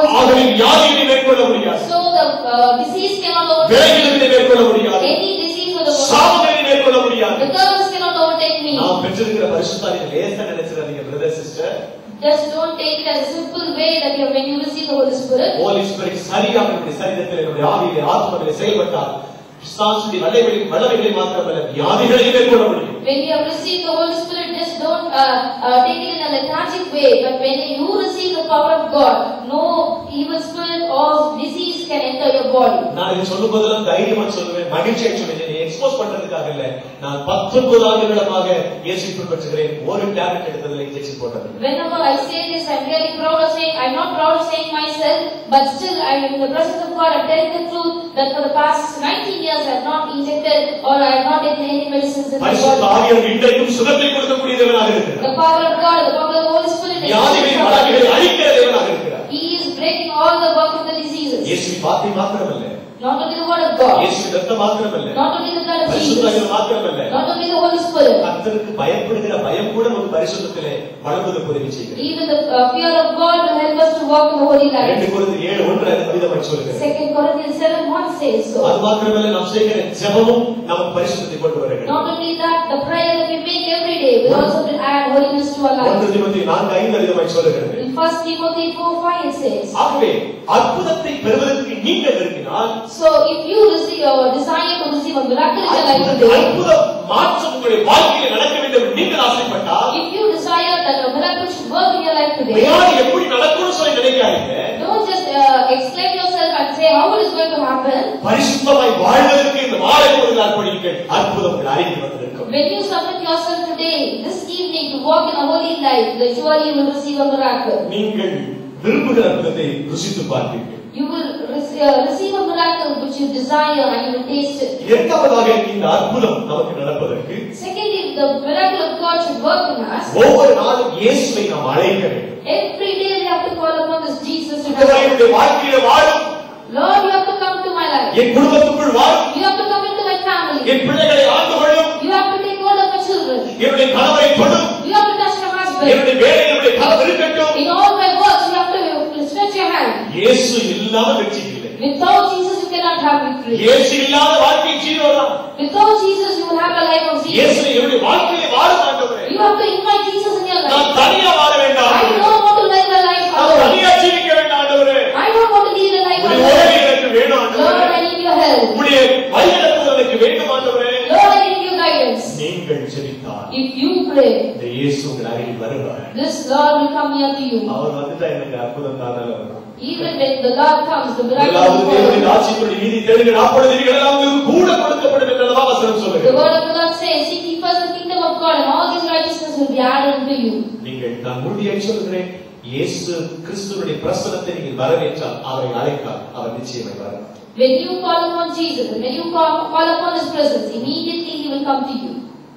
Holy ஆகவே Spirit. வியாதியை மேற்கொள்ள முடியாது, So the disease cannot overtake வியாதிகளை மேற்கொள்ள முடியாது, me. Any disease or the சாபங்களை மேற்கொள்ள முடியாது. the curse cannot overtake me. நாம் பெற்றிருக்கிற பரிசுத்தாவியை லேசா நினைச்சிடாதீங்க brother sister. Just don't take it as a simple way that when you receive the Holy Spirit. Holy Spirit சரியாக நம்முடைய சரீரத்தில் நம்முடைய ஆவியிலே ஆத்மாவிலே செயல்பட்டால் பிசாசுடைய வல்லமைகளை மாத்திரமல்ல வியாதிகளை மேற்கொள்ள முடியும். When you have received the Holy Spirit, just don't take it in a lethargic way. But when you receive the power of God, no evil spirit or disease can enter your body. நான் இதை சொல்லும் போதெல்லாம் தைரியமா சொல்லுவேன், மகிழ்ச்சியா சொல்லுவேன். நீ expose பண்றதுக்காக இல்ல. நான் 19 ஆண்டுகளாக இயேசுவை பின்பற்றுகிறேன். ஒரு டேப்லெட் எடுத்ததில்லை, இன்ஜெக்ஷன் போட்டதில்லை. Whenever I say this, I'm really proud of saying, I'm not proud of saying myself, but still I'm in the presence of God. I'm telling the truth that for the past 19 years I have not injected or I have not taken any medicines in my பரிசுத்த body. ஆவியானவர் இன்றைக்கும் சுகத்தை கொடுக்கக்கூடிய தேவனாக இருக்கிறார். The power of God, the power of the Holy Spirit is வியாதிகளின் வல்லமைகளை அழிக்கிற தேவனாக இருக்கிறார். He is breaking all the work of the diseases. இயேசுவின் வார்த்தை மாத்திரமல்ல, Not only the word of God, இயேசுவின் ரத்தம் மாத்திரமல்ல, not only the blood of பரிசுத்த Jesus, ஆவியானவர் மாத்திரமல்ல, not only the Holy Spirit. கர்த்தருக்கு பயப்படுகிற பயம் கூட ஒரு பரிசுத்தத்திலே வளர்வதற்கு உதவி செய்கிறது. Even the fear of God will help us to walk in the holy life. 2 கொரிந்தியர் 7:1 அது விதமாய் சொல்லுகிறது. 2 Corinthians 7:1 says so. அது மாத்திரமல்ல, நாம் செய்கிற ஜெபமும் நமக்கு பரிசுத்தத்தை கொண்டு வருகிறது. Not only that, the prayer that we make every day will also add holiness to our life. 1 தீமோத்தேயு 4:5 விதமாய் சொல்லுகிறது. In 1 Timothy 4:5 it says. ஆகவே அற்புதத்தை பெறுவதற்கு நீங்கள் விரும்பினால், So if you desire to receive a miracle in your life today, அற்புத மாற்றம் உங்களுடைய வாழ்க்கையில் நடக்க வேண்டும் என்று நீங்கள் ஆசைப்பட்டால், if you desire that a miracle should work in your life today, வியாதி எப்படி நடக்கும்னு சொல்லி நினைக்காதீங்க. don't just explain yourself and say how it is going to happen. பரிசுத்தமாய் வாழ்வதற்கு இந்த வார பொழுதில் அர்ப்பணியுங்கள். அற்புதம் உங்கள் அருகில் வந்திருக்கும். When you submit yourself today, this evening, to walk in a holy life, then surely you will receive a miracle. நீங்கள் விரும்புகிற அற்புதத்தை ருசித்து பார்ப்பீர்கள். You will receive a miracle which you desire and you will taste it. இரண்டாவதாக இந்த அற்புதம் நமக்கு நடப்பதற்கு, Secondly, the miracle of God should work in us. ஒவ்வொரு நாளும் இயேசுவை நாம் அழைக்க வேண்டும். Every day we have to call upon this Jesus to இந்த help us. என்னுடைய வாழ்க்கையில வாழும், Lord, you have to come to my life. என் குடும்பத்துக்குள் வாழும், You have to come into my family. என் பிள்ளைகளை ஆண்டு கொள்ளும், You have to take hold of my children. என்னுடைய கணவரை தொடும், You have to touch my husband. என்னுடைய வேலைகளுடைய கதவு இருக்கட்டும். In all my works, you have to stretch your hand. இயேசு இல்லாத வெற்றி இல்லை. Without Jesus, you cannot have victory. இயேசு இல்லாத வாழ்க்கை ஜீரோதான். Without Jesus, you will have a life of zero. இயேசு என்னுடைய வாழ்க்கையை வாழ ஆண்டவரே. You have to invite Jesus in your life. நான் தனியா வாழ வேண்டாம். I don't want to live a life நான் alone. தனியா ஜீவிக்க வேண்டாம் ஆண்டவரே. I don't want to lead a life உம்முடைய alone. உதவி எனக்கு வேணும் Lord, ஆண்டவரே. I need your help. உம்முடைய வழிநடத்துதல் எனக்கு வேண்டும் ஆண்டவரே. Lord, I need your guidance. நீங்கள் ஜெபித்தால் If you pray, இந்த இயேசு உங்கள் அருகில் வருவார். this Lord will come near to you. அவர் வந்துட்டா எனக்கு அற்புதம் தானால வரும். Even when the Lord comes, the miracle எல்லாரும் will தேவனுடைய follow. ராஜ்யத்தினுடைய நீதி தேடுங்கள், அப்பொழுது நீங்கள் எல்லாம் உங்களுக்கு கூட கொடுக்கப்படும் என்று அல்லவா வசனம் The சொல்லுகிறது. word of the Lord says, seek ye first the kingdom of God, and all these righteousness will be added unto you. நீங்கள் நான் உறுதியாக சொல்கிறேன், இயேசு கிறிஸ்துவினுடைய பிரசன்னத்தை நீங்கள் வரவேற்றால், அவரை அழைத்தால் அவர் நிச்சயமாய் வருவார். When you call upon Jesus, and when you call upon His presence, immediately He will come to you.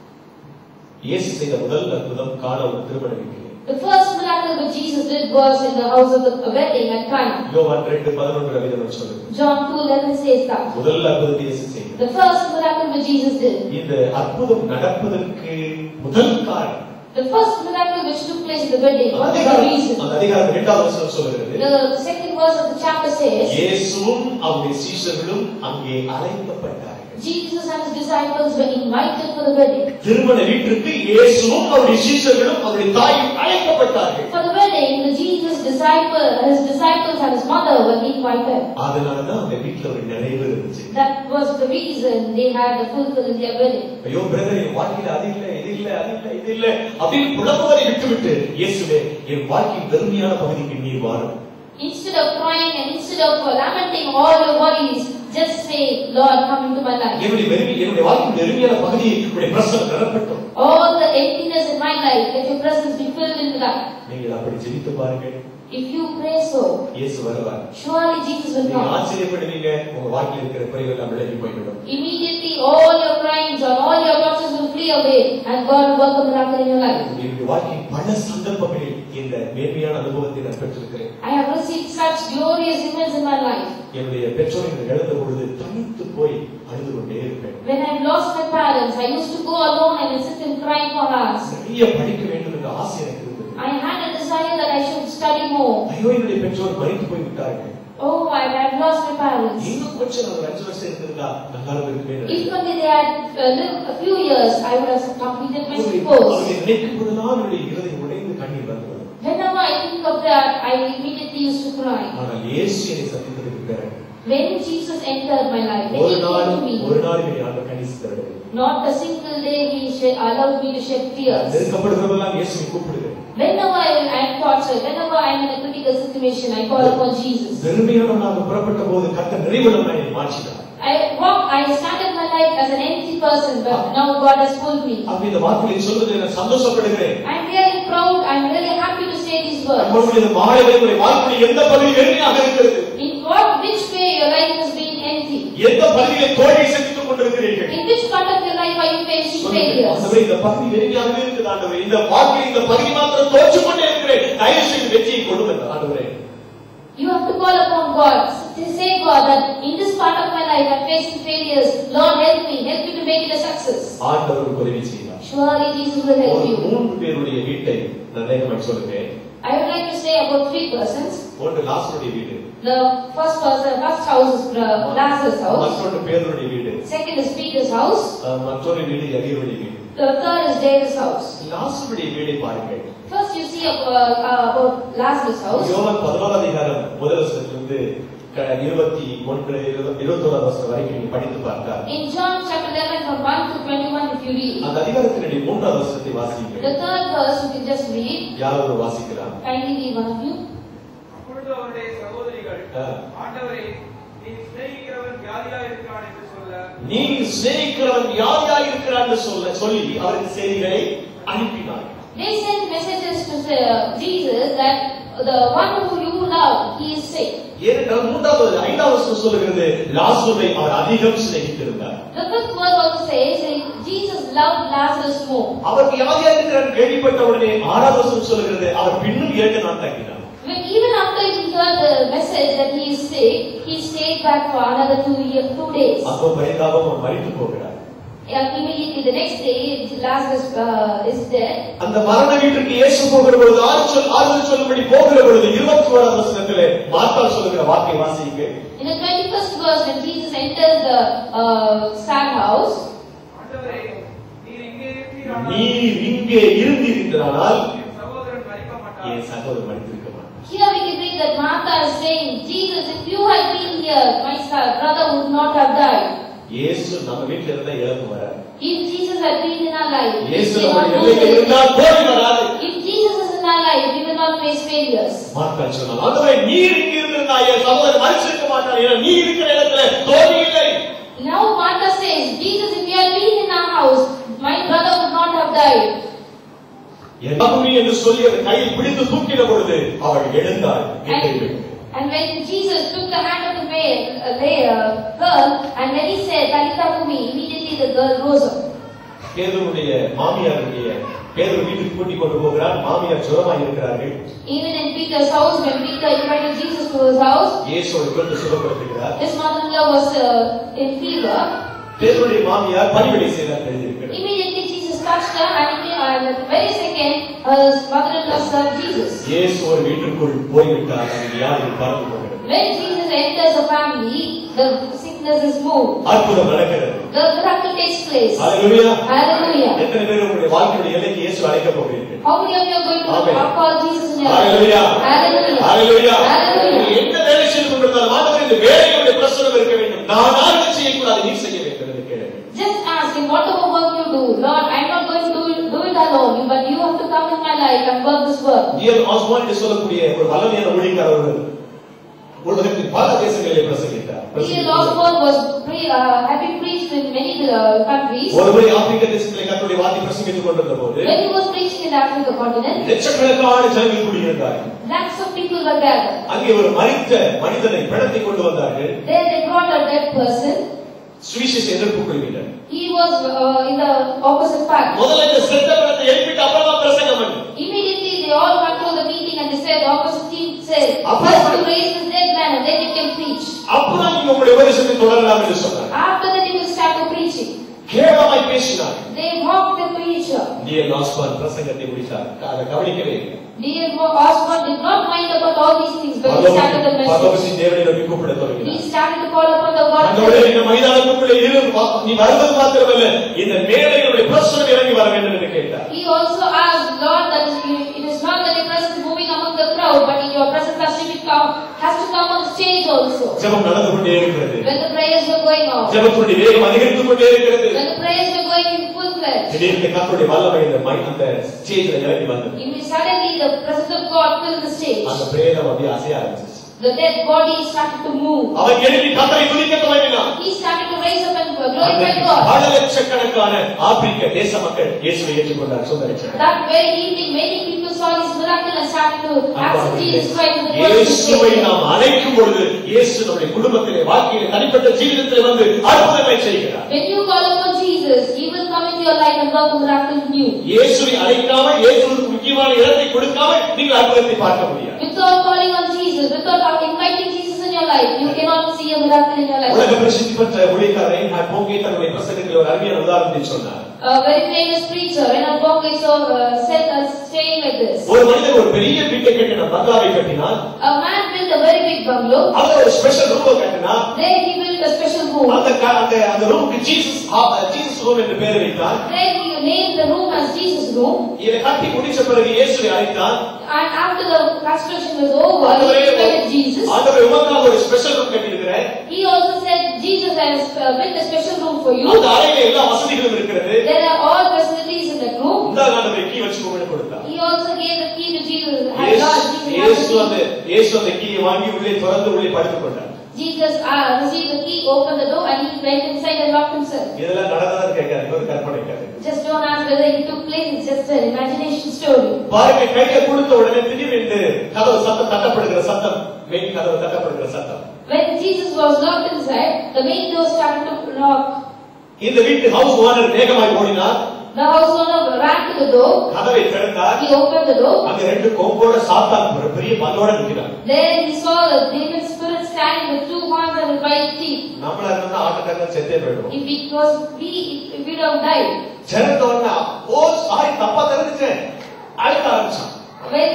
இயேசு செய்த முதல் அற்புதம் கானா ஒரு திருமண வீட்டிலே. The first miracle that Jesus did was in the house of the wedding at Cana. யோவான் 2:11 விதமாய் சொல்லுகிறது. John 2:11 says that. முதல் அற்புதத்தை இயேசு செய்தார். The first miracle that Jesus did. இந்த அற்புதம் நடப்பதற்கு முதல் காரணம், The first miracle which took place in the wedding, what was the reason? அந்த அதிகாரம் 2வது வசனம் சொல்லுகிறது. The second verse of the chapter says, இயேசுவும் அவருடைய சீஷர்களும் அங்கே அழைக்கப்பட்டார்கள். Jesus and His disciples were invited for the wedding. திருமண வீட்டிற்கு இயேசுவும் அவருடைய சீஷர்களும் அவருடைய தாயும் அழைக்கப்பட்டார்கள். For the wedding, His disciples and His mother were invited. அதனால தான் அந்த வீட்டில் ஒரு நிறைவு இருந்துச்சு. That was the reason they had the fulfill in their wedding. ஐயோ பிரதர், என் வாழ்க்கையில அது இல்ல, இது இல்ல, அது இல்ல, இது இல்ல அப்படின்னு குழப்பவரை விட்டுவிட்டு, இயேசுவே என் வாழ்க்கையின் பெருமையான பகுதிக்கு நீர் வாரும். Instead of crying and instead of lamenting all your worries, just say, Lord, come into my life. என்னுடைய வாழ்க்கையின் பெருமையான பகுதியை உடைய பிரசன்னம் நிரப்பட்டும். All the emptiness in my life, let your presence be filled into that. நீங்கள் அப்படி ஜெபித்து பாருங்கள். If you pray so, இயேசு வருவார். surely Jesus will நீங்க come. ஆச்சரியப்படுவீங்க, உங்க வாழ்க்கையில் இருக்கிற குறைகள் எல்லாம் விலகி போய்விடும். Immediately all your crimes or all your tortures will flee away and God will work a miracle in your life. என்னுடைய வாழ்க்கையின் பல சந்தர்ப்பங்களில் இந்த மேன்மையான அனுபவத்தை நான் பெற்றிருக்கிறேன். I have received such glorious events in my life. என்னுடைய பெற்றோர்கள் இழந்த பொழுது தனித்து போய் அழுது கொண்டே இருப்பேன். When I lost my parents, I used to go alone and sit and cry for hours. நிறைய படிக்க வேண்டும் என்ற ஆசை எனக்கு இருந்தது. I had a desire that I should study more. ஐயோ என்னுடைய பெற்றோர் மரித்து போய் விட்டார்கள். Oh, I have lost my parents. இன்னும் கொஞ்சம் ஒரு 5 வருஷம் இருந்திருந்தா நல்லா இருக்குமே. If only they had lived a few years, I would have completed my course. அவருடைய நினைக்கும் போதெல்லாம் என்னுடைய இருதயம் உடைந்து கண்ணீர் வந்தது. Whenever I think of that, I immediately used to cry. ஆனால் இயேசு என்னை சந்தித்ததற்கு பிறகு When Jesus entered my life, when He came to me, ஒரு நாள் என்னை ஆண்டவர் கண்டித்தார். not a single day He allowed me to shed tears. நெருக்கப்படுகிறவரெல்லாம் இயேசுவை கூப்பிடுகிறேன். Whenever I am tortured, whenever I am in a critical situation, I call upon Jesus. வெறுமையானவனாக புறப்பட்ட போது கர்த்தர் நிறைவுள்ளவனாய் என்னை மாற்றினார். I started my life as an empty person, but now God has pulled me. அப்ப இந்த வார்த்தையை சொல்வதில் நான் சந்தோஷப்படுகிறேன். I am really proud. I am really happy to say these words. நம்முடைய வாழ்க்கையிலே வாழ்க்கையில் எந்த பகுதி வெறுமையாக இருக்கிறது? In which way your life has been empty? எந்த பகுதியிலே தோல்வி சந்தித்துக் கொண்டிருக்கிறீர்கள்? In which part of your life are you facing failures? ஆண்டவரே இந்த பகுதி வெறுமையாகவே இருக்குது ஆண்டவரே. இந்த வாழ்க்கையில் இந்த பகுதி மாத்திரம் தோற்றுக் கொண்டே இருக்கிறேன். தயவு செய்து வெற்றியை கொண்டு வந்த ஆண்டவரே. You have to call upon God. Say God that in this part of my life I am facing failures. Lord, help me to make it a success. ஆண்டவர் உதவி செய்வார். Surely Jesus will help you. மூன்று பேருடைய வீட்டை நான் நேரமாய் சொல்லுவேன். I would like to say about 3 persons. ஒன்று லாசருடைய வீடு. The first house is Lazarus' house. மற்றொரு பேதுருடைய வீடு. Second is Peter's house. மற்றொரு வீடு யாயிரோடைய வீடு. The third is Jairus' house. லாசருடைய வீடை பாருங்கள். First you see about Lazarus' house. யோவான் 11 அதிகாரம் முதல் வசனத்திலிருந்து 21 வசனம் வரைக்கும் நீங்க படித்து பார்த்தால் In John chapter 11 from 1 to 21 if you read. அந்த அதிகாரத்தினுடைய 3வது வசனத்தை வாசியுங்கள். The third verse you can just read. யாராவது வாசிக்கலாம்? Kindly read one of you. அப்பொழுது அவருடைய சகோதரிகள் ஆண்டவரே நீர் சிநேகிக்கிறவன் வியாதியாய் இருக்கிறான் என்று சொல்ல நீர் சிநேகிக்கிறவன் வியாதியாய் இருக்கிறான் என்று சொல்லி அவருக்கு செய்திகளை அனுப்பினார். They sent messages to Jesus that the one who you love, he is sick. ஏனென்றால் 5வது வசனம் சொல்லுகிறது லாசருவை அவர் அதிகம் சிநேகித்திருந்தார். The 5th verse also says Jesus loved Lazarus more. அவர் வியாதியாய் இருக்கிறார் கேள்விப்பட்ட உடனே 6வது வசனம் சொல்லுகிறது அவர் பின்னும் 7 நாள் தங்கினார். Even after he heard the message that he is sick, he stayed back for another 2 days. அப்போ பரிதாபம் மரித்து போகிறார். Immediately the next day Lazarus is dead. அந்த மரண வீட்டுக்கு இயேசு போகிற பொழுது ஆறுதல் சொல்லும்படி போகிற பொழுது 21வது வசனத்திலே மார்த்தாள் சொல்லுகிற வார்த்தை வாசிங்க. In the 21st verse when Jesus enters the sad house, ஆண்டவரே நீர் இங்கே இருந்திருந்தால் என் சகோதரன் மரிக்க மாட்டார். என் சகோதரன் மரித்திருக்க மாட்டார். here we can read that Martha is saying, Jesus, if you had been here, my brother would not have died. இயேசு நம்ம வீட்ல இருந்தா இழப்பு வராது. If Jesus had been in our life, இயேசு நம்ம வீட்ல இருந்தா தோல்வி வராது. if Jesus is in our life, we will not face failures. மார்த்தாள் சொன்னாள் ஆண்டவரே நீர் இங்கே இருந்திருந்தா என் சகோதரன் மரிச்சிருக்க மாட்டார். ஏன்னா நீ இருக்கிற இடத்துல தோல்வி இல்லை. Now Martha says, Jesus, if you had been in our house, my brother would not have died. என்னாகுமே என்று சொல்லி அவர் கையில் பிடித்து தூக்கின பொழுது அவள் எழுந்தாள். And when Jesus took the hand of the girl, and when he said, Talitha Kumi, immediately the girl rose up. பேதுருடைய மாமியாருடைய பேதுரு வீட்டுக்கு கூட்டிக் கொண்டு போகிறார். மாமியார் சுகமாய் இருக்கிறார்கள். Even in Peter's house, when Peter invited Jesus to his house, இயேசுவை கொண்டு சுகப்படுத்துகிறார். his mother-in-law was in fever. பேதுருடைய மாமியார் பணிவிடை செய்தார் எழுதியிருக்கிறது. Immediately Jesus touched her, and the very second, his mother-in-law served Jesus. இயேசு ஒரு வீட்டுக்குள் போய்விட்டார். அந்த வியாதி பறந்து போகிறது. When Jesus enters a family, the sickness is moved. அற்புதம் நடக்கிறது. The miracle takes place. Hallelujah. Hallelujah. எத்தனை பேர் உங்களுடைய வாழ்க்கையுடைய எல்லைக்கு இயேசு அழைக்க போகிறீர்கள்? How many of you are going to call Jesus in your life? Hallelujah. Hallelujah. Hallelujah. Hallelujah. என்ன வேலை செய்து கொண்டிருந்தாலும் ஆண்டவரே இந்த வேலையுடைய பிரசன்னம் இருக்க வேண்டும். நானாக செய்யக்கூடாது, நீ செய்ய வேண்டும் என்று கேளுங்கள். Just ask him, whatever work you do, Lord, I'm not going to do it alone, but you have to come in my life and work this work. இயல் ஆஸ்மான் என்று சொல்லக்கூடிய ஒரு வல்லமையான ஊழியக்காரர் உலகத்தின் பல தேசங்களிலே பிரசங்கித்தார். Ian Osborne was having preached in many countries. ஒருமுறை ஆப்பிரிக்க தேசத்திலே கர்த்தருடைய வார்த்தை பிரசங்கித்துக் கொண்டிருந்த போது When he was preaching in the African continent, லட்சக்கணக்கான ஜனங்கள் கூடியிருந்தார்கள். lakhs of people were gathered. அங்கே ஒரு மரித்த மனிதனை பிணத்தை கொண்டு வந்தார்கள். There they brought a dead person. சுவிசேஷ எதிர்ப்பு குழுவினர். He was in the opposite part. முதல்ல இந்த செத்த பிணத்தை எழுப்பிட்டு அப்புறமா பிரசங்கம் பண்ணு. Immediately they all controlled the meeting and they said, the opposite team said, first to raise this dead man and then you can preach. அப்புறம் நீங்க உங்களுடைய உபதேசத்தை தொடரலாம் என்று சொன்னார். After that you will start to preaching. கேவலமாய் பேசினார். They mocked the preacher. D.L. Osborne பிரசங்கத்தை முடித்தார். அதை கவனிக்கவே இல்லை. D.L. Osborne did not mind about all these things when he started the message. பரலோகத்தின் தேவனை நோக்கி கூப்பிடத் தொடங்கினார். He started to call upon the God. ஆண்டவரே, இந்த மைதானத்துக்குள்ளே இரு, நீ வருவது மாத்திரமல்ல, இந்த மேடையினுடைய பிரசன்னம் இறங்கி வர வேண்டும் என்று கேட்டார். He also asked Lord that it is not that your presence is moving among the crowd, but your presence has to come on the stage also. ஜெபம் நடந்து கொண்டே இருக்கிறது. When the prayers were going on. ஜெபத்துடைய வேகம் அதிகரித்துக் கொண்டே இருக்கிறது. When the prayers were going in full fledged. திடீர்னு கர்த்தருடைய வல்லமை அந்த ஸ்டேஜ்ல இறங்கி வந்தது. Suddenly the presence of God filled the stage. அந்த பிரேதம் அப்படியே அசைய ஆரம்பிச்சு. The dead body started to move. அவன் எழுப்பி கர்த்தரை துதிக்க துவங்கினான். He started to raise up and glorify God. பல லட்சக்கணக்கான ஆப்பிரிக்க தேச மக்கள் இயேசுவை ஏற்றுக்கொண்டார். சொந்தரிச்சார். That very evening many people saw his miracle and started to accept Jesus Christ as the Lord. இயேசுவை நாம் அழைக்கும் பொழுது இயேசு நம்முடைய குடும்பத்திலே, வாழ்க்கையிலே, தனிப்பட்ட ஜீவிதத்திலே வந்து அற்புதங்களை செய்கிறார். When you call upon Jesus, he will come into your life and work a miracle in you. இயேசுவை அழைக்காம, இயேசுவுக்கு முக்கியமான இடத்தை கொடுக்காம நீங்கள் அற்புதத்தை பார்க்க முடியாது. Without calling on Jesus, without inviting Jesus in your life, you cannot see a miracle in your life. உலக பிரசித்தி பெற்ற ஊழியக்காரர் ரெய்ன்ஹார்ட் போங்கே தன்னுடைய பிரசங்கத்தில் ஒரு அருமையான உதாரணத்தை சொன்னார். A very famous preacher, Reinhard Bonnke, said a saying like this. ஒரு மனிதன் ஒரு பெரிய வீட்டை கட்டினான், பங்களாவை கட்டினான். A man built a very big bungalow. அவர் ஒரு ஸ்பெஷல் ரூம் கட்டினான். There he built a special room. அந்த ரூமுக்கு ஜீசஸ் ரூம் என்று பெயர் வைத்தான். There he named the room as Jesus room. இதை கட்டி முடிச்ச பிறகு இயேசுவை அழைத்தான். And after the construction was over, he invited Jesus. ஆண்டவரே, உமக்காக ஒரு ஸ்பெஷல் ரூம் கட்டியிருக்கிறேன். He also said, Jesus, I have built a special room for you. அந்த அறையில எல்லா வசதிகளும் இருக்கிறது. There are all facilities in that room. இந்த ஆண்டவரே கீ வச்சுக்கோன்னு கொடுத்தார். He also gave the key to Jesus. இயேசு அந்த கீயை வாங்கி உள்ளே திறந்து உள்ளே படுத்துக் கொண்டார். Jesus received the key, opened the door, and he went inside and locked himself. இதெல்லாம் நடந்ததா கேட்காது, ஒரு கற்பனை கேட்காது. Just don't ask whether it took place. It's just an imagination story. பாருங்க, கையை கொடுத்த உடனே திடீரென்று கதவு சத்தம், தட்டப்படுகிற சத்தம், மெயின் கதவு தட்டப்படுகிற சத்தம். When Jesus was locked inside, the main door started to knock. இந்த வீட்டு ஹவுஸ் ஓனர் வேகமாய் ஓடினார். The house owner ran to the door. கதவை திறந்தார். He opened the door. அங்க ரெண்டு கொம்போட சாத்தான் ஒரு பெரிய பல்லோட நிக்கிறான். Then he saw the demon spirit standing with two horns and with white teeth. நம்மள இருந்தா ஆட்டக்காரங்க செத்தே போயிடுவோம். If it was if we don't die. ஜெரந்தோன்னா ஓ சாரி தப்பா தெரிஞ்சுச்சேன் அழுத்த ஆரம்பிச்சான். When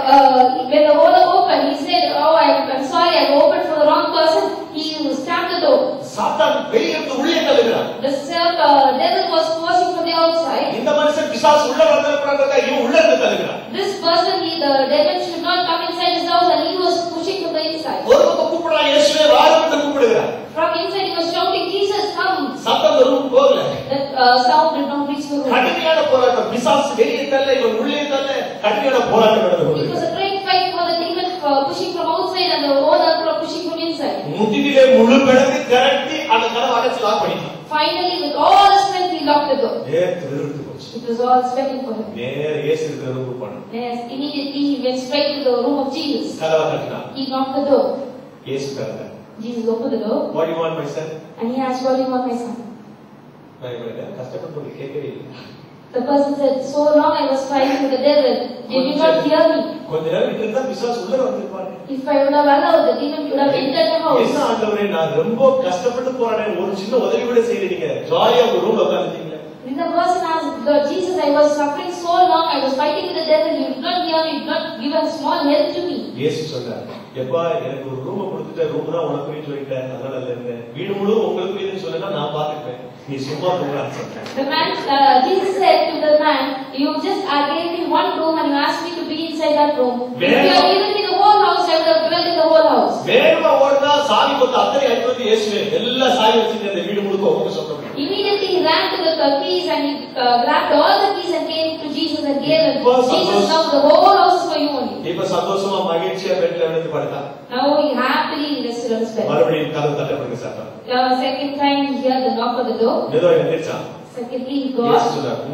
the owner opened, he said, "Oh, I'm sorry, I opened for the wrong person." He stamped the door. சாத்தான் வெளியிருந்து உள்ளே தள்ளுகிறான். The devil was forcing from the outside. இந்த மனுஷன் பிசாசு உள்ள வந்திருக்கிறாங்க, இவன் உள்ள இருந்து தள்ளுகிறான். This person, the devil should not come inside his house, and he was pushing from the inside. ஒரு பக்கம் கூப்பிடுறான், இயேசுவே வாருன்னு கூப்பிடுகிறான். From inside he was shouting, "Jesus, come!" சத்தம் ரூம் போகல. That sound did not reach the room. கடுமையான போராட்டம், பிசாசு வெளியே தள்ள, இவன் உள்ளே தள்ள, கடுமையான போராட்டம் நடந்தது. It was a great fight for the demon pushing from outside and the owner pushing from inside. முதுகிலே முழு பெடந்து திரட்டி அந்த கதவை அடைச்சு லாக் பண்ணிட்டான். Finally, with all his strength, he locked the door. நிறுத்து போச்சு. It was all sweating for him. நேரா இயேசு இருக்கிற ரூமுக்கு போனான். Yes, immediately he went straight to the room of Jesus. கதவை தட்டினான். He knocked the door. இயேசு திறந்தார். Jesus opened the door. What do you want, my son? And he asked, "What do you want, my son?" நான் இவனை கஷ்டப்பட்டு கேட்கவே இல்லை. The person said, "So long I was fighting with the devil. Did you not hear me? கொஞ்ச நேரம் விட்டுருந்தா பிசாசு உள்ள வந்திருப்பாரு. If I would have allowed, the demon would have entered the house." என்ன ஆண்டவரே, நான் ரொம்ப கஷ்டப்பட்டு போறேன், ஒரு சின்ன உதவி கூட செய்யறீங்க, ஜாலியா ஒரு ரூம்ல உட்கார்ந்துட்டீங்க. Then the person asked, "Lord Jesus, I was suffering so long. I was fighting with the devil. You did not hear me. You did not give a small help to me." இயேசு சொன்னார், எப்பா எனக்கு ஒரு room கொடுத்துட்ட, room தான் உனக்கு சொல்லிட்டேன், அதனால இல்ல, வீடு முழுவதும் உங்களுக்கு வீடுன்னு சொன்னா நான் பாத்துப்பேன், நீ சும்மா தூங்கலான்னு சொன்னேன். The man, Jesus said to the man, "You just gave me one room and you asked me to be inside that room. If you had given me the whole house, I would have dwelt in the whole house." வேகமா ஓடுனா சாவி கொத்த அத்தனை அடிச்சு வந்து இயேசுவே எல்லா சாவி வச்சுட்டு அந்த வீடு முழுக்க உங்களுக்கு சொன்னேன். Immediately he ran to the keys and he grabbed all the keys and came to Jesus and gave him. Jesus, now the whole house is for you only. இப்ப சந்தோஷமா மகிழ்ச்சியா பெட்ல விழுந்து படுத்தான். Now he happily rested on his bed. மறுபடியும் கதவு தட்டப்படுகிற சத்தம். Second time he heard the knock on the door. ஏதோ எந்திரிச்சான். Secondly he got இயேசு சொன்னார்,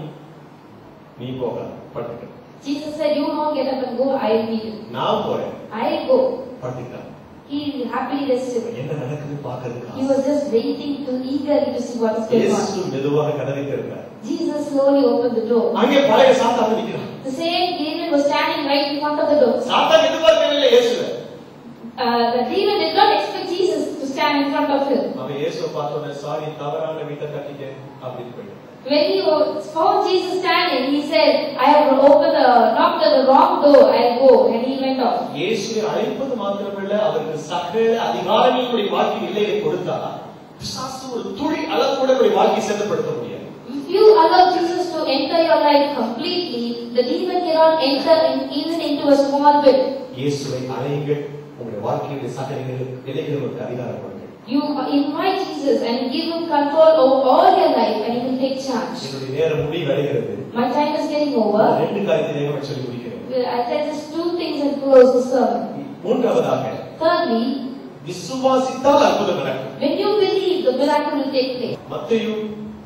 நீ போக படுத்துக்க. Jesus said, "You don't get up and go. I will lead you." நான் போறேன். I go. படுத்துக்கிட்டான். He happily rested. என்ன நடக்குது பாக்குறதுக்கு. He was just waiting to eagerly to see what is going on. இயேசு மெதுவாக கதவை திறந்தார். Jesus slowly opened the door. அங்கே பழைய சாத்தான் நிக்கிறான். The same demon was standing right in front of the door. சாத்தான் எதிர்பார்க்கவில்லை இயேசுவை. The demon did not expect Jesus to stand in front of him. அவன் இயேசுவை பார்த்தோன்னே சாரி தவறான வீட்டை கட்டிட்டேன் அப்படின்னு போயிட்டான். When he saw Jesus standing, he said, I have knocked at the wrong door, I'll go. And he went off. இயேசுவை அழைப்பது மாத்திரமல்ல, அவருக்கு சகல அதிகாரங்களுடைய வாழ்க்கை இல்லையை கொடுத்தா பிசாசு ஒரு துளி அளவு கூட உடைய வாழ்க்கை சேதப்படுத்த முடியாது. If you allow Jesus to enter your life completely, the demon cannot enter even into a small bit. இயேசுவை அழையுங்கள், உங்களுடைய வாழ்க்கையுடைய சகல நிலைகளுக்கு அதிகாரம் கொடுங்கள். You invite Jesus and give him control over all your life, and he will take charge. என்னுடைய நேரம் முடிவடைகிறது. My time is getting over. ரெண்டு காரியத்தை நான் சொல்லி முடிக்கிறேன். I said just two things and close the sermon. மூன்றாவதாக, Thirdly, விசுவாசித்தால் அற்புதம் நடக்கும். when you believe, the miracle will take place. மத்தேயு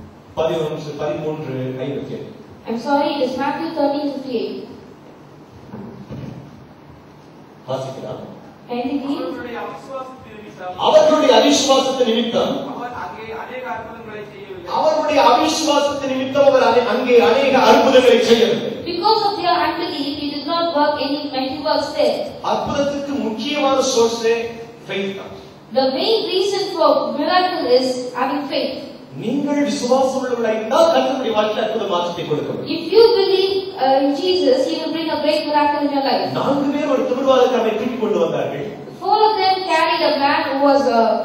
11:13-58. I'm sorry, it is Matthew 13:58. வாசிக்கலாம். And he reads, அவர்களுடைய அவிசுவாசத்தின் நிமித்தம் அவர்களுடைய அவிசுவாசத்தின் நிமித்தம் அவர் அங்கே அநேக அற்புதங்களை செய்யவில்லை. அவருடைய அவிசுவாசத்தின் நிமித்தம் அவர் அங்கே அநேக அற்புதங்களை செய்யவில்லை. because of their unbelief, he did not work any mighty works there. அற்புதத்துக்கு முக்கியமான சோர்ஸே faith தான். The main reason for miracle is having faith. நீங்கள் விசுவாசம் உள்ளவர்களாக இருந்தால் கர்த்தருடைய வாழ்க்கையில் அற்புத மாற்றத்தை கொடுக்க முடியும். If you believe in Jesus, he will bring a great miracle in your life. 4 பேர் ஒரு திருவாதிக்காரை தூக்கி கொண்டு வந்தார்கள். 4 of them carried a man who was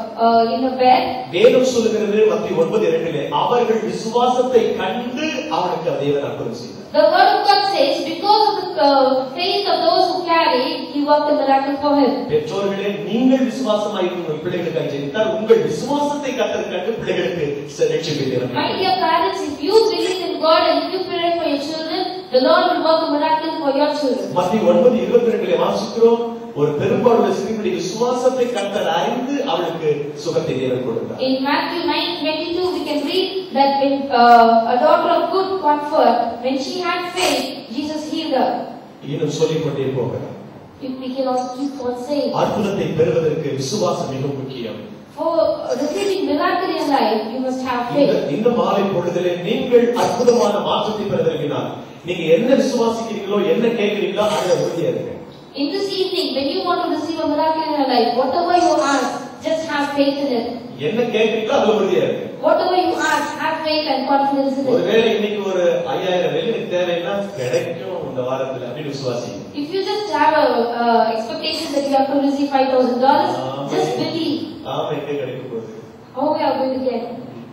in a bed. வேதம் சொல்லுகிறது மத்தேயு 9:2 அவர்கள் விசுவாசத்தை கண்டு அவனுக்கு தேவன் அற்புதம் செய்தார். The word of God says, because of the faith of those who carried, he worked a miracle for him. பெற்றோர்களே, நீங்கள் விசுவாசமாய் உங்கள் பிள்ளைகளுக்காக ஜெபித்தால் உங்கள் விசுவாசத்தை கர்த்தர் கண்டு பிள்ளைகளுக்கு ரட்சிப்பை தருவார். My dear parents, if you believe in God and if you pray for your children, the Lord will work a miracle for your children. மத்தேயு 9:22 வாசிக்கிறோம், ஒரு பெரும்பாலுள்ள ஸ்திரீயுடைய விசுவாசத்தை கர்த்தர் அறிந்து அவளுக்கு சுகத்தை தேவன் கொடுத்தார். In Matthew 9:22 we can read that when a daughter of good comfort, when she had faith, Jesus healed her. இன்னும் சொல்லிக்கொண்டே போகிறார். We can also keep on saying, அற்புதத்தை பெறுவதற்கு விசுவாசம் மிக முக்கியம். for receiving miracle in life, you must have faith. இந்த மாலை பொழுதிலே நீங்கள் அற்புதமான மாற்றத்தை பெற விரும்பினால் நீங்க என்ன விசுவாசிக்கிறீங்களோ என்ன கேட்கிறீங்களோ அதை உறுதியா இருங்க. In this evening, when you want to receive a miracle in your life, whatever you ask, just have faith in it. என்ன கேட்கிறீங்களோ அது உறுதியா இருங்க. Whatever you ask, have faith and confidence in it. ஒருவேளை இன்னைக்கு ஒரு 5000 வெள்ளி தேவைன்னா கிடைக்கும் இந்த வாரத்துல அப்படி விசுவாசிங்க. If you just have a expectation that you have to receive $5,000, just believe. ஆமா, எங்க கிடைக்க போகுது? How we are going to get?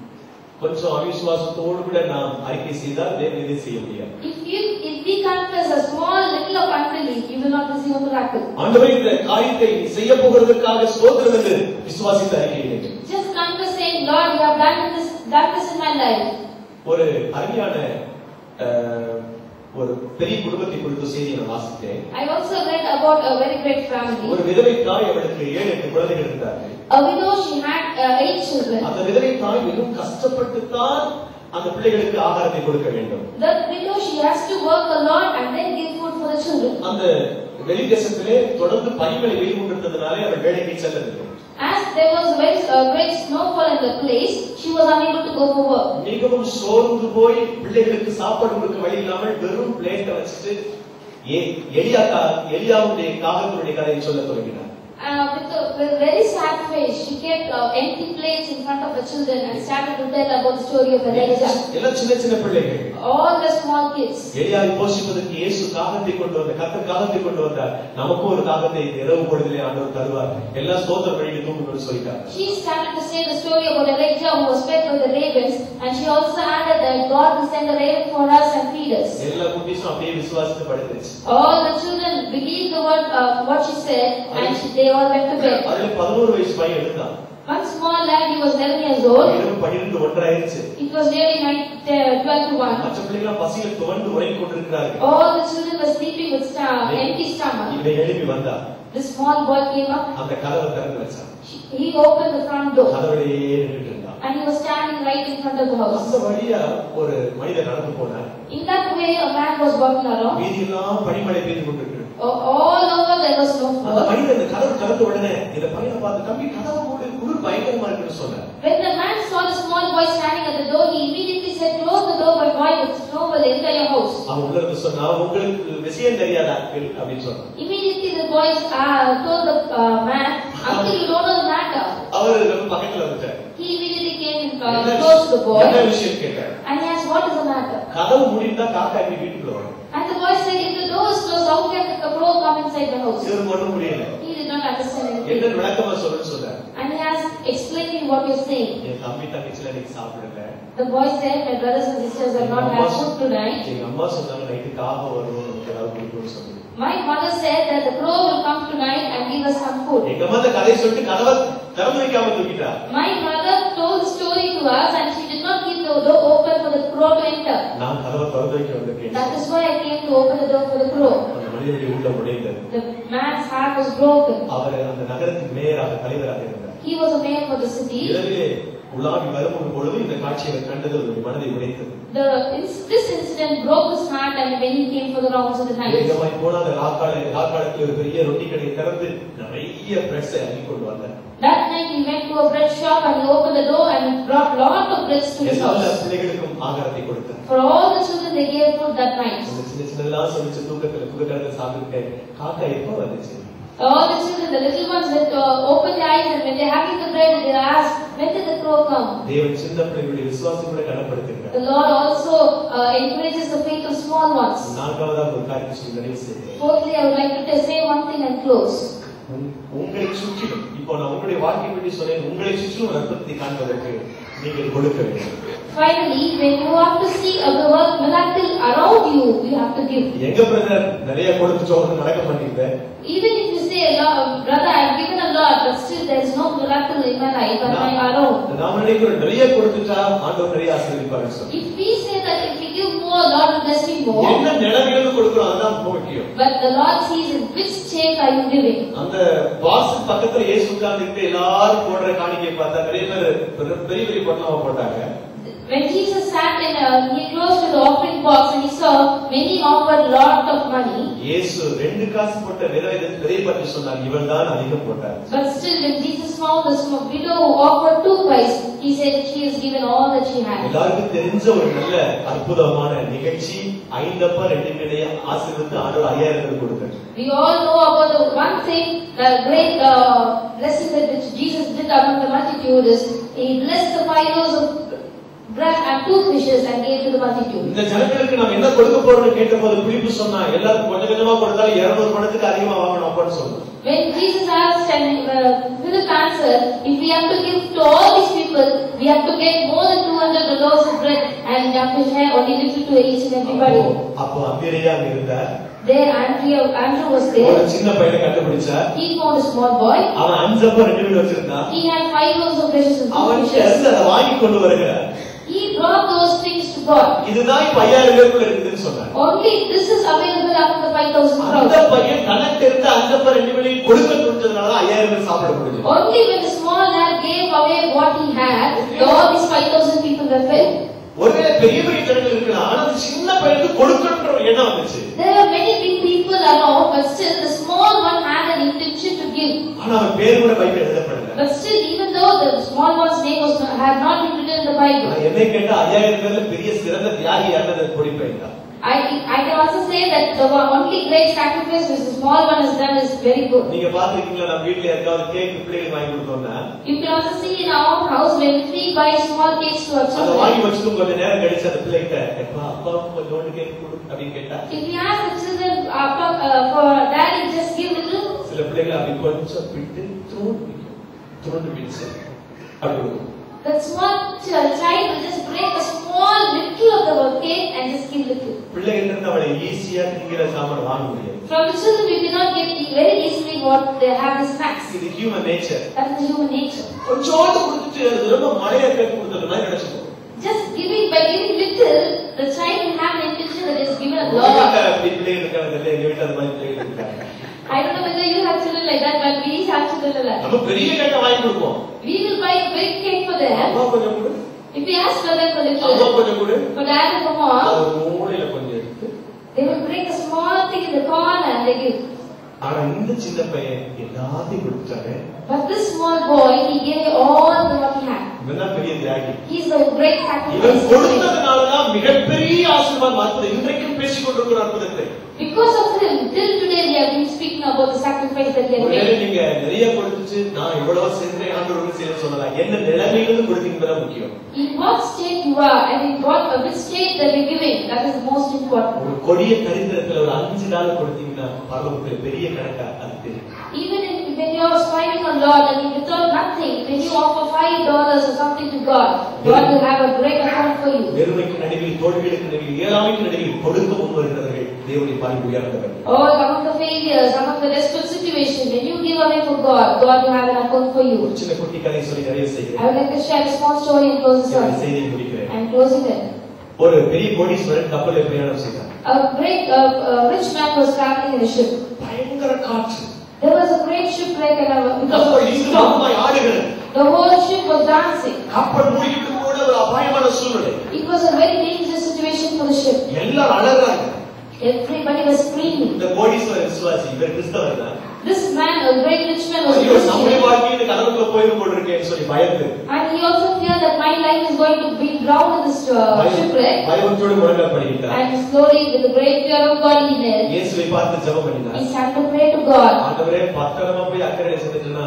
கொஞ்சம் அவிசுவாசத்தோடு கூட நாம் அறிக்கை செய்தால் தேவன் இதை செய்ய முடியாது. If we confess a small little of unbelief, you will not receive a miracle. ஆண்டவரே, இந்த காரியத்தை நீ செய்ய போகிறதுக்காக ஸ்தோத்திரம் என்று விசுவாசித்து அறிக்கையிடுங்கள். Just confess saying, Lord, you have done this in my life. ஒரு அருமையான ஒரு பெரிய குடும்பத்தை குறித்த செய்தியை நான் வாசித்தேன். I also read about a very great family. ஒரு விதவை தாய், அவளுக்கு 7-8 குழந்தைகள் இருந்தார்கள். A widow, she had 8 children. அந்த விதவை தாய் மிகவும் கஷ்டப்பட்டு தான் அந்த பிள்ளைகளுக்கு ஆகாரத்தை கொடுக்க வேண்டும். The widow, she has to work a lot and then give food for the children. அந்த வெளி தேசத்திலே தொடர்ந்து பனிமழை வெயில் கொண்டிருந்ததனாலே அவள் வேலைக்கு செல்லவில்லை. As there was great snowfall in the place, she was unable to go for work. மிகவும் சோர்ந்து போய் பிள்ளைகளுக்கு சாப்பாடு கொடுக்க வழி இல்லாமல் வெறும் பிளேட்டை வச்சுட்டு எலியாவுடைய காகத்தினுடைய கதையை சொல்ல தொடங்கினார். With very sad face, she kept empty plates in front of the children and started to tell about the story of Elijah. எல்லாம் சின்ன சின்ன பிள்ளைகள். All the small kids. எலியாவை போஷிப்பதற்கு இயேசு காகத்தை கொண்டு வந்தார். கர்த்தர் காகத்தை கொண்டு வந்தார். நமக்கு ஒரு காகத்தை இரவு பொழுதிலே ஆண்டவர் தருவார். எல்லாம் ஸ்தோத்திரம் பண்ணிட்டு தூங்குங்கன்னு சொல்லிட்டார். She started to say the story about Elijah who was fed by the ravens, and she also added that God will send a raven for us and feed us. எல்லா குட்டீஸும் அப்படியே விசுவாசத்தை படுத்துச்சு. All the children believed the word what she said, and they all went to bed. அதுல 11 வயசு பையன் எழுந்தான். One small lad, he was 11 years old. இரவு 12 ஆயிடுச்சு. It was nearly 12 to 1. மற்ற பிள்ளைகள் பசியில் துவண்டு உறங்கிக் கொண்டிருக்கிறார்கள். All the children were sleeping with empty stomach. இவன் எழுப்பி வந்தான். The small boy came up. அந்த கதவை திறந்து வச்சான். He opened the front door. கதவுலயே நின்னுட்டு இருந்தான். And he was standing right in front of the house. அந்த வழியா ஒரு மனிதன் நடந்து போனார். In that way, a man was walking around. வீதியெல்லாம் பனிமழை பெய்து கொண்டிருக்கு. All over there was no அந்த floor. மனிதன் அந்த கதவு திறந்த உடனே இந்த பையனை பார்த்து, தம்பி கதவை மூடு, குளிர் பயங்கரமா இருக்குன்னு சொன்னார். When the man saw the small boy standing at the door, he immediately said, "Close the door, but boy, the snow will enter your house." அவன் உள்ள இருந்து சொன்னா, உங்களுக்கு விஷயம் தெரியாதா அப்படின்னு சொன்னான். Immediately the boy told the man, "Uncle, you don't know the matter." அவர் பக்கத்துல வந்துட்டார். He immediately came close to the boy. என்ன விஷயம் கேட்டார்? And he asked, what is the matter? கதவு மூடிட்டா காக்கா எப்படி வீட்டுக்குள்ள வரும்? And the boy said, if the door is closed, how can the crow come inside the house? இவருக்கு ஒண்ணும் புரியல. He did not understand anything. என்ன விளக்கமா சொல்லுன்னு சொன்னார். And he asked, explain me what you're saying. என் தம்பி தங்கச்சில நீ சாப்பிடல. The boy said, my brothers and sisters have not had food tonight. எங்க அம்மா சொன்னாங்க நைட்டு காக்கா வரும் நமக்கு ஏதாவது கொடுக்கணும்னு சொன்னாங்க. My mother said that the crow will come tonight and give us some food. எங்க அம்மா அந்த கதையை சொல்லிட்டு கதவை திறந்து வைக்காம தூக்கிட்டா. My mother told the story to us and she did not keep the door open for the crow to enter. நான் கதவை திறந்து வைக்க வந்திருக்கேன். That is why I came to open the door for the crow. அந்த மனிதனுடைய உள்ள உடைந்தது. The man's heart was broken. அவர் அந்த நகரத்தின் மேயராக தலைவராக இருந்தார். He was a mayor for the city. இரவிலே உலாவி வரும் பொழுது இந்த காட்சியை கண்டது அவருடைய மனதை உடைத்தது. This incident broke his heart and when he came for the rounds of the night. வேகமாய் போனாத ராக்காலத்தில் ஒரு பெரிய ரொட்டி கடையை திறந்து நிறைய பிரெட்ஸை அள்ளி கொண்டு வந்தார். That night he went to a bread shop and he opened the door and brought lot of breads to his எல்லா house. பிள்ளைகளுக்கும் ஆகாரத்தை கொடுத்தார். For all the children they gave food that night. சின்ன சின்னதெல்லாம் சொல்லிச்சு தூக்கத்துல சாப்பிட்டு காக்கா எப்போ வந்துச்சு? All the children, the little ones, that open their eyes and when they're having the bread, they ask, when did the crow come? தேவன் சின்ன பிள்ளைகளுடைய விசுவாசத்தை கூட கனப்படுத்துகிறார். The Lord also encourages the faith of small ones. நான்காவதாக ஒரு காரியத்தை சொல்லி நிறைவு செய்கிறேன். Fourthly, I would like to say one thing and close. உங்களை சுற்றிலும் இப்போ நான் உங்களுடைய வாழ்க்கை பற்றி சொன்னேன். உங்களை சுற்றிலும் அற்புதத்தை காண்பதற்கு நீங்கள் கொடுக்க வேண்டும். Finally, when you have to see a miracle around you, you have to give. எங்க பிரதர் நிறைய கொடுத்துட்டோம் நடக்க மாட்டேங்குது. Even if you say, brother, I have given a lot, but still there is no miracle in my life and my around. நாம நினைக்கிறோம் நிறைய கொடுத்துட்டா ஆண்டவர் நிறைய ஆசீர்வதிப்பார் சொல்லி. If we say that if we give more, Lord will bless me more. என்ன நிலைமையில கொடுக்கிறோம் அதுதான் முக்கியம். But the Lord sees in which state are you giving. அந்த வாசல் பக்கத்துல இயேசு உட்கார்ந்துட்டு எல்லாரும் போடுற காணிக்கையை பார்த்தா நிறைய பேர் பெரிய பெரிய பொட்டலமா போட்டாங்க. When Jesus sat in he close to the offering box and he saw many offered lot of money. இயேசு 2 காசு போட்ட விதவை பற்றி சொன்னார். இவள் தான் அதிகம் போட்டார். But still when Jesus found this widow who offered 2 pice, he said she has given all that she had. எல்லாருக்கும் தெரிஞ்ச ஒரு நல்ல அற்புதமான நிகழ்ச்சி 5 அப்ப 2 மீனை ஆசீர்வதித்து ஆண்டவர் 5000 கொடுத்தார். We all know about the one thing, the great blessing that which Jesus did among the multitude is he blessed the 5 loaves of bread and 2 fishes and gave to the multitude. இந்த ஜனங்களுக்கு நாம் என்ன கொடுக்க போறோம்னு கேட்டபோது பிலிப்பு சொன்னா எல்லாரும் கொஞ்சம் கொஞ்சமா கொடுத்தாலும் 200 பணத்துக்கு அதிகமா வாங்கணும் அப்பன்னு சொன்னார். When Jesus asked and Philip answered, if we have to give to all these people, we have to get more than 200 loaves of bread and we have to share only little to each and everybody. அப்போ அந்திரேயா அங்க இருந்தார். There Andrew was there. ஒரு சின்ன பையனை கண்டுபிடிச்சார். He found a small boy. அவன் 5 அப்ப 2 மீன் வச்சிருந்தான். He had 5 loaves of bread and 2 அவன் fishes. அதை வாங்கி கொண்டு வருகிறார். He brought those things to God. இதுதான் 5000 பேருக்குள்ள இருக்குதுன்னு சொன்னார். Only this is available after the 5,000 crowd. அந்த பையன் தனக்கு இருந்த 5 அப்ப 2 மீனையும் கொடுக்க கொடுத்ததனால 5000 பேர் சாப்பிட முடிஞ்சது. Only when the small lad gave away what he had, all these 5,000 people were fed. ஒருவேளை பெரிய பெரிய ஜனங்கள் இருக்கலாம், ஆனா அந்த சின்ன பையனுக்கு கொடுக்கணும்ன்ற ஒரு எண்ணம் வந்துச்சு. There are many big people around, but still the small one had an intention to give. ஆனா அவன் பேர் கூட பைபிள் எழுதப்படல. But still, even though the small one's name had not been written in the Bible. என்னை கேட்டா 5000 பேர்ல பெரிய சிறந்த தியாகி யாருன்னு பொடி பையன். I can also say that the only great sacrifice which the small one has done is very good. நீங்க பாத்துக்கிட்டீங்களா நம்ம வீட்ல ஏதாவது கேக் பிள்ளைகளுக்கு வாங்கி கொடுத்தோம்னா You can also see in our own house when we buy small cakes to our அத children. வாங்கி வச்சிட்டு கொஞ்ச நேரம் கழிச்சு அந்த பிள்ளைகிட்ட அப்பா கொஞ்சம் கேக் கொடு அப்படினு கேட்டா If you ask the children for daddy just give little, சில பிள்ளைகள் அப்படி கொஞ்சம் பிட்டு துருண்டு பிடிச்சு அப்படி that small child will just break a small little of the cake and just give little. பிள்ளைகிட்ட இருந்து அவளை ஈஸியா திங்கிற சாமான் வாங்க முடியாது. From the children we cannot get very easily what they have as snacks. இது human nature. That is the human nature. கொஞ்சோண்டு கொடுத்துட்டு அது ரொம்ப மழையா கேக் கொடுத்தது மாதிரி நினைச்சுக்கோ. Just by giving little, the child will have an intention that is given a lot. அப்படி பிள்ளைகள் இருக்காங்க இல்ல எங்க வீட்ல அந்த மாதிரி பிள்ளைகள் இருக்காங்க. I don't know whether you have children like that, but we have children like that. நம்ம பெரிய கேக்க வாங்கி கொடுப்போம். We will buy a big cake for them. அம்மா கொஞ்சம் கொடு. If we ask for them for அம்மா little, கொஞ்சம் கொடு. for dad and for mom, அது மூளையில கொஞ்சம் எடுத்து they will break a small thing in the corner and they give. ஆனா இந்த சின்ன பையன் எல்லாத்தையும் கொடுத்தாரு. But this small boy, he gave all the what he had. இவன் பெரிய தியாகி. He is the great இவன் sacrifice. கொடுத்ததனால தான் மிகப்பெரிய ஆசீர்வாதம் வந்தது. இன்றைக்கும் பேசிக் கொண்டிருக்கிற அற்புதத்தை. Because of him, till today we have been speaking thinking about the sacrifice that he had ஒருவேளை made. நீங்க நிறைய கொடுத்துச்சு நான் இவ்வளவு செஞ்சேன் ஆண்டவருக்கு செய்ய சொல்லலாம். என்ன நிலைமையிலிருந்து கொடுத்தீங்கன்னு முக்கியம். In what state you are and in which state that you're giving, that is most important. ஒரு கொடிய தரித்திரத்துல ஒரு $5 கொடுத்தீங்கன்னா பரலோகத்துல பெரிய கணக்கா அது தெரியும். Even when you are striving a lot and you return nothing, when you offer $5 or something to God, God will have a great account for you. வெறுமைக்கு நடுவில் தோல்விகளுக்கு நடுவில் ஏழாமைக்கு நடுவில் கொடுக்க முன் வருகிறவர்கள் தேவனுடைய பார்வை உயர்ந்தவர். Or among the failures, among the desperate situation, when you give away for God, God will have an account for you. ஒரு சின்ன குட்டி கதை சொல்லி நிறைய செய்கிறேன். I would like to share a small story and close this இந்த up. செய்தியை முடிக்கிறேன். I am closing it. ஒரு பெரிய கோடீஸ்வரன் கப்பலில் பிரயாணம் செய்தார். A great rich man was traveling in a ship. பயங்கர காற்று. There was a great shipwreck and கப்பல் இசுமாய் ஆடுகிறது. the whole ship was dancing. கப்பல் மூழ்கிட்டு போன ஒரு அபாயமான சூழ்நிலை. It was a very dangerous situation for the ship. எல்லாரும் அலறாங்க. Everybody was screaming. இந்த கோடீஸ்வரன் விசுவாசி இவர் கிறிஸ்தவர் தான். This man, a great rich man, was ஐயோ நம்முடைய Christian. வாழ்க்கை இந்த கடலுக்குள்ள போயிடும் போல இருக்கேன்னு சொல்லி பயந்து And he also feared that my life is going to be drowned in this shipwreck. பயத்தோடு முழங்கப்படுகிறார். And slowly, with the great fear of God, he knelt. இயேசுவை பார்த்து ஜெபம் பண்ணினார். He started to pray to God. ஆண்டவரே பத்திரமா போய் அக்கறை செஞ்சுட்டுனா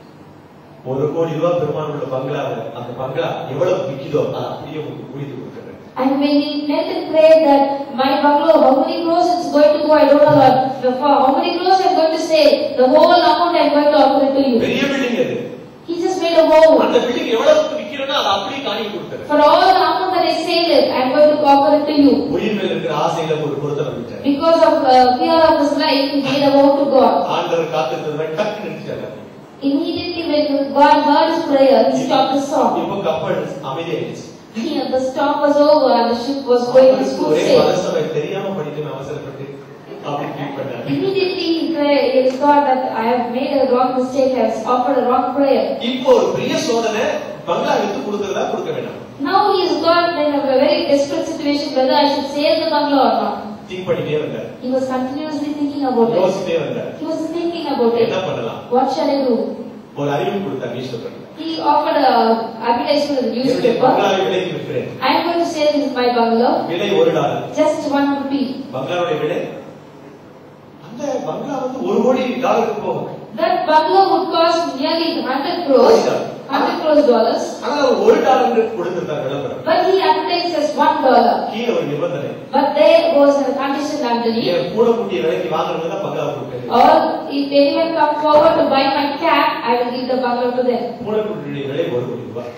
$1 கோடி பெருமானம் உள்ள பங்களாவை அந்த பங்களா எவ்வளவு விக்குதோ அதை அப்படியே முடித்து கொடுக்குறேன். And when he knelt and prayed that my bungalow, how many crores it's going to go, I don't know, Lord. For how many crores I'm going to save, the whole amount I'm going to offer it to you. பெரிய building அது. He just made a vow. அந்த building எவ்வளவுக்கு விக்கிறேனோ அதை அப்படியே காணிக்கை கொடுத்துறேன். For all the amount that I saved it, I'm going to offer it to you. உயிர் மேல இருக்கிற ஆசையில ஒரு பொருத்தம் விட்டார். Because of fear of his life, he made a vow to God. ஆண்டவர் காத்துட்டதை டக்கு நிறுத்திட்டார். Immediately when God heard his prayer, he stopped the storm. இப்போ கப்பல் அமைதியாயிடுச்சு. The storm was over and the ship was going to smooth ஒரே sail. மனசை தெரியாம படிக்கணும் அவசரப்பட்டு அப்படி ஃபீல் பண்ணார். Immediately he thought that I have made a wrong mistake, I have offered a wrong prayer. இப்போ ஒரு பெரிய சோதனை பங்களா வித்து கொடுக்கறதா கொடுக்க வேண்டாம். Now he is got in a very desperate situation whether I should save the bungalow or not. Think பண்ணிட்டே வந்தார். He was continuously thinking about it. யோசிச்சிட்டே வந்தார். He was thinking about it. என்ன பண்ணலாம்? What shall I do? ஒரு அறிவு கொடுத்தார் newspaper. He offered a advertisement in the newspaper. பங்களாவை விலைக்கு விற்கிறேன். I am going to sell this my bungalow. விலை $1. Just $1. பங்களாவுடைய விலை அந்த பங்களா வந்து $1 கோடி போகும். That bungalow would cost nearly 100 crores. $100 crores. ஆனா $1 கொடுத்திருந்தார் விளம்பரம். But he advertised as $1. கீழ ஒரு நிபந்தனை. But there was a condition underneath. நீங்க கூட கூட்டிய விலைக்கு வாங்குறவங்க தான் பங்களா கொடுக்கணும். Or if anyone come forward to buy my cat, I will give the bungalow to them. கூட கூட்டிய விலை $1 கோடி.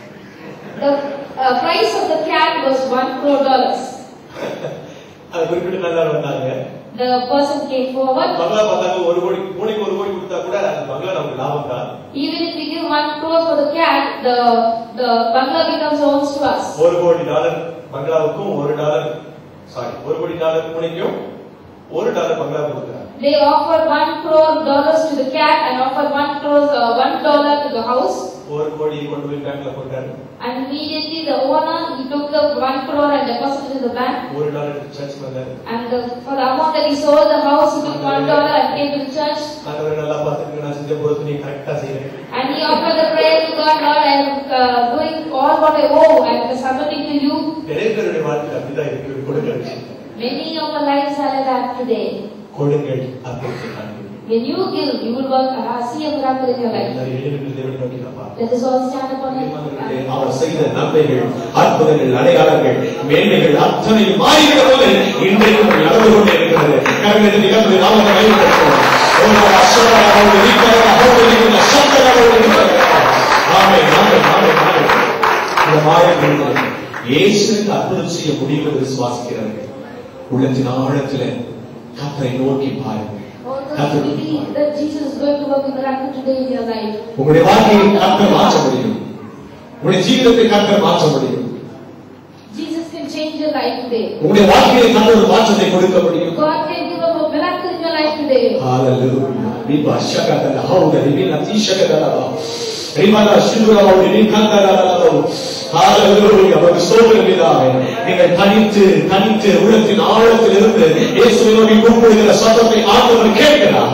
The price of the cat was $1 crore. அது குறிப்பிட்டு நல்லா வந்தாங்க. The person came forward. பங்களா பார்த்தாங்க $1 கோடி மூணைக்கு $1 கோடி கொடுத்தா கூட அந்த பங்களா நமக்கு லாபம் தான். Even if we give $1 crore for the cat, the bungalow becomes owns to us. $1 கோடி பங்களாவுக்கும் $1 கோடி மூணைக்கும் $1 பங்களா கொடுக்குறாங்க. They offered $1 crore to the cat and offered $1 to the house. $1 கோடி கொண்டு போய் பேங்க்ல போட்டாரு. And immediately the owner he took the $1 crore and deposited in the bank. $1 church வந்தாரு. And for the amount that he sold the house, he took $1 and came to the church. ஆண்டவரே நல்லா பாத்துக்கங்க நான் செஞ்ச பொறுத்து நீ கரெக்ட்டா செய்றீங்க. And he offered the prayer to God, Lord, I am doing all what I owe and submitting to you. நிறைய பேருடைய வாழ்க்கை அப்படிதான் இருக்கு. கொடுங்கள். Many of our lives are like that today. கொடுங்கள் அற்புதத்தை காண்பீர்கள். When you give, you will see a miracle in your life. Let us all stand upon it. அவர் செய்த நன்மைகள் அற்புதங்கள் அடையாளங்கள் மேன்மைகள் அத்தனையும் மாறிவிடவில்லை இன்றைக்கும் நடந்து கொண்டே இருக்கிறது. கர்மத்தில் நிகழ்ந்து நாமத்தை கைப்பற்றுவோம். இயேசுவுக்கு அற்புதம் செய்ய முடியும் என்று விசுவாசிக்கிறார்கள். உள்ளத்தின் ஆழத்தில் கர்த்தரை நோக்கி பாருங்கள். That Jesus is going to work a miracle today in your life. உங்களுடைய வாழ்க்கையை கர்த்தர் மாற்ற முடியும். உங்களுடைய ஜீவிதத்தை கர்த்தர் மாற்ற முடியும். Jesus can change your life today. உங்களுடைய வாழ்க்கையை கர்த்தர் மாற்றத்தை கொடுக்க முடியும். God can give a miracle in your life today. Hallelujah. Riba shakata hauda ribina tishakata. Rimana shindura hauda rinkanda. Hallelujah. அவருக்கு ஸ்தோத்திரம் பிதாவே. நீங்கள் தனித்து உள்ளத்தின் ஆழத்தில் இருந்து இயேசுவை நோக்கி கூப்பிடுகிற சத்தத்தை ஆண்டவர் கேட்கிறார்.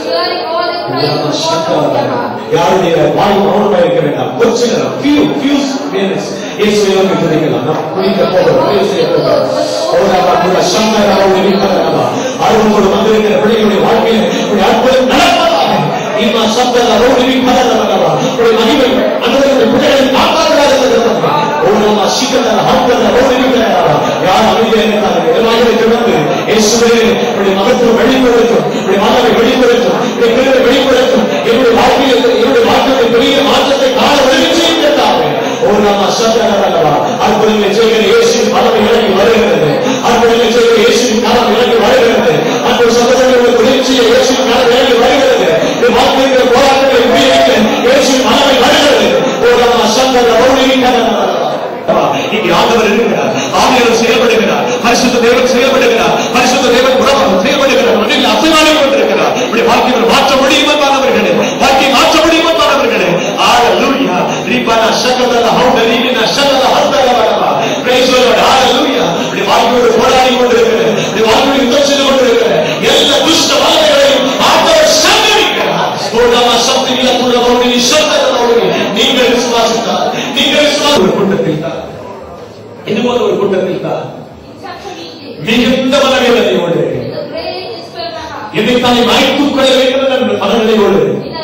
யாருடைய வாய் மௌனமாக இருக்க வேண்டாம். கொஞ்ச நேரம் few minutes இயேசுவை நோக்கி துதிக்கலாம். நாம் குளிக்க போகிறோம். ஆர்வத்தோடு வந்திருக்கிற பிள்ளைகளுடைய வாழ்க்கையில் ஒரு அற்புதம் நடப்பதாக. இம்மா சப்தல ரோஹிணி பலரவரவா ஒரு மகிமை அந்தந்த பிள்ளைகளை காப்பாற்றாத ஓரமா சிக்கல ஹம்பல ரோஹிணி பலரவா யார் அமைதியாக இருக்கிறார்கள் எல்லாரும் திறந்து இயேசுவே உடைய மகத்துவம் வெளிப்படுத்தும், உடைய மகனை வெளிப்படுத்தும், உடைய கிருபை வெளிப்படுத்தும், என்னுடைய வாழ்க்கையில் என்னுடைய வாழ்க்கையில் பெரிய மாற்றத்தை காண உதவி செய்கிறார்கள். ஓரமா சப்தலவரவா அற்புதங்களை செய்கிற இயேசுவின் மகனை இறங்கி வருகிறது. அற்புதங்களை செய்கிற இயேசுவின் கரம் இறங்கி வருகிறது. அந்த சகோதரர்களுடைய உதவியை இயேசுவின் கரம் இறங்கி வருகிறது. வாழ்க்கையில போராட்டங்களை முறியடிக்க இயேசுவின் மகனை வருகிறது. ஓரமா சப்தல ரோஹிணி பலரவா இங்கே ஆண்டவர் இருக்கிறார். ஆவியானவர் செயல்படுகிறார். பரிசுத்த தேவன் செயல்படுகிறார். பரிசுத்த தேவன் செயல்படுகிறார். அசைவாடி கொண்டிருக்கிறார். இப்படி வாழ்க்கையை மாற்ற முடியுமா மாணவர்களே? வாழ்க்கையை மாற்ற முடியுமா மாணவர்களே? ஹalleluya. ரிபானா ஷகதல ஹவுதலினா ஷகதல ஹந்தலவரவா. Praise the lord. ஹalleluya. இப்படி வாழ்க்கையோடு போராடி கொண்டிருக்கிறார். இப்படி வாழ்க்கையோடு யுத்தம் செய்து கொண்டிருக்கிறார். எல்லா துஷ்ட வல்லமைகளையும் ஆண்டவர் சங்கரிக்கிறார். ஓரமா சப்தில புலவோடி ஷகதலவோடி நீங்கள் விசுவாசித்தால் நீங்கள் விசுவாச கூட்டத்தில் தான் இது போல ஒரு கூட்டத்தில் தான் மிகுந்த மனவேதனையோடு என்னை மறைத்துக் கொள்ள வேண்டும் என்ற மனநிலையோடு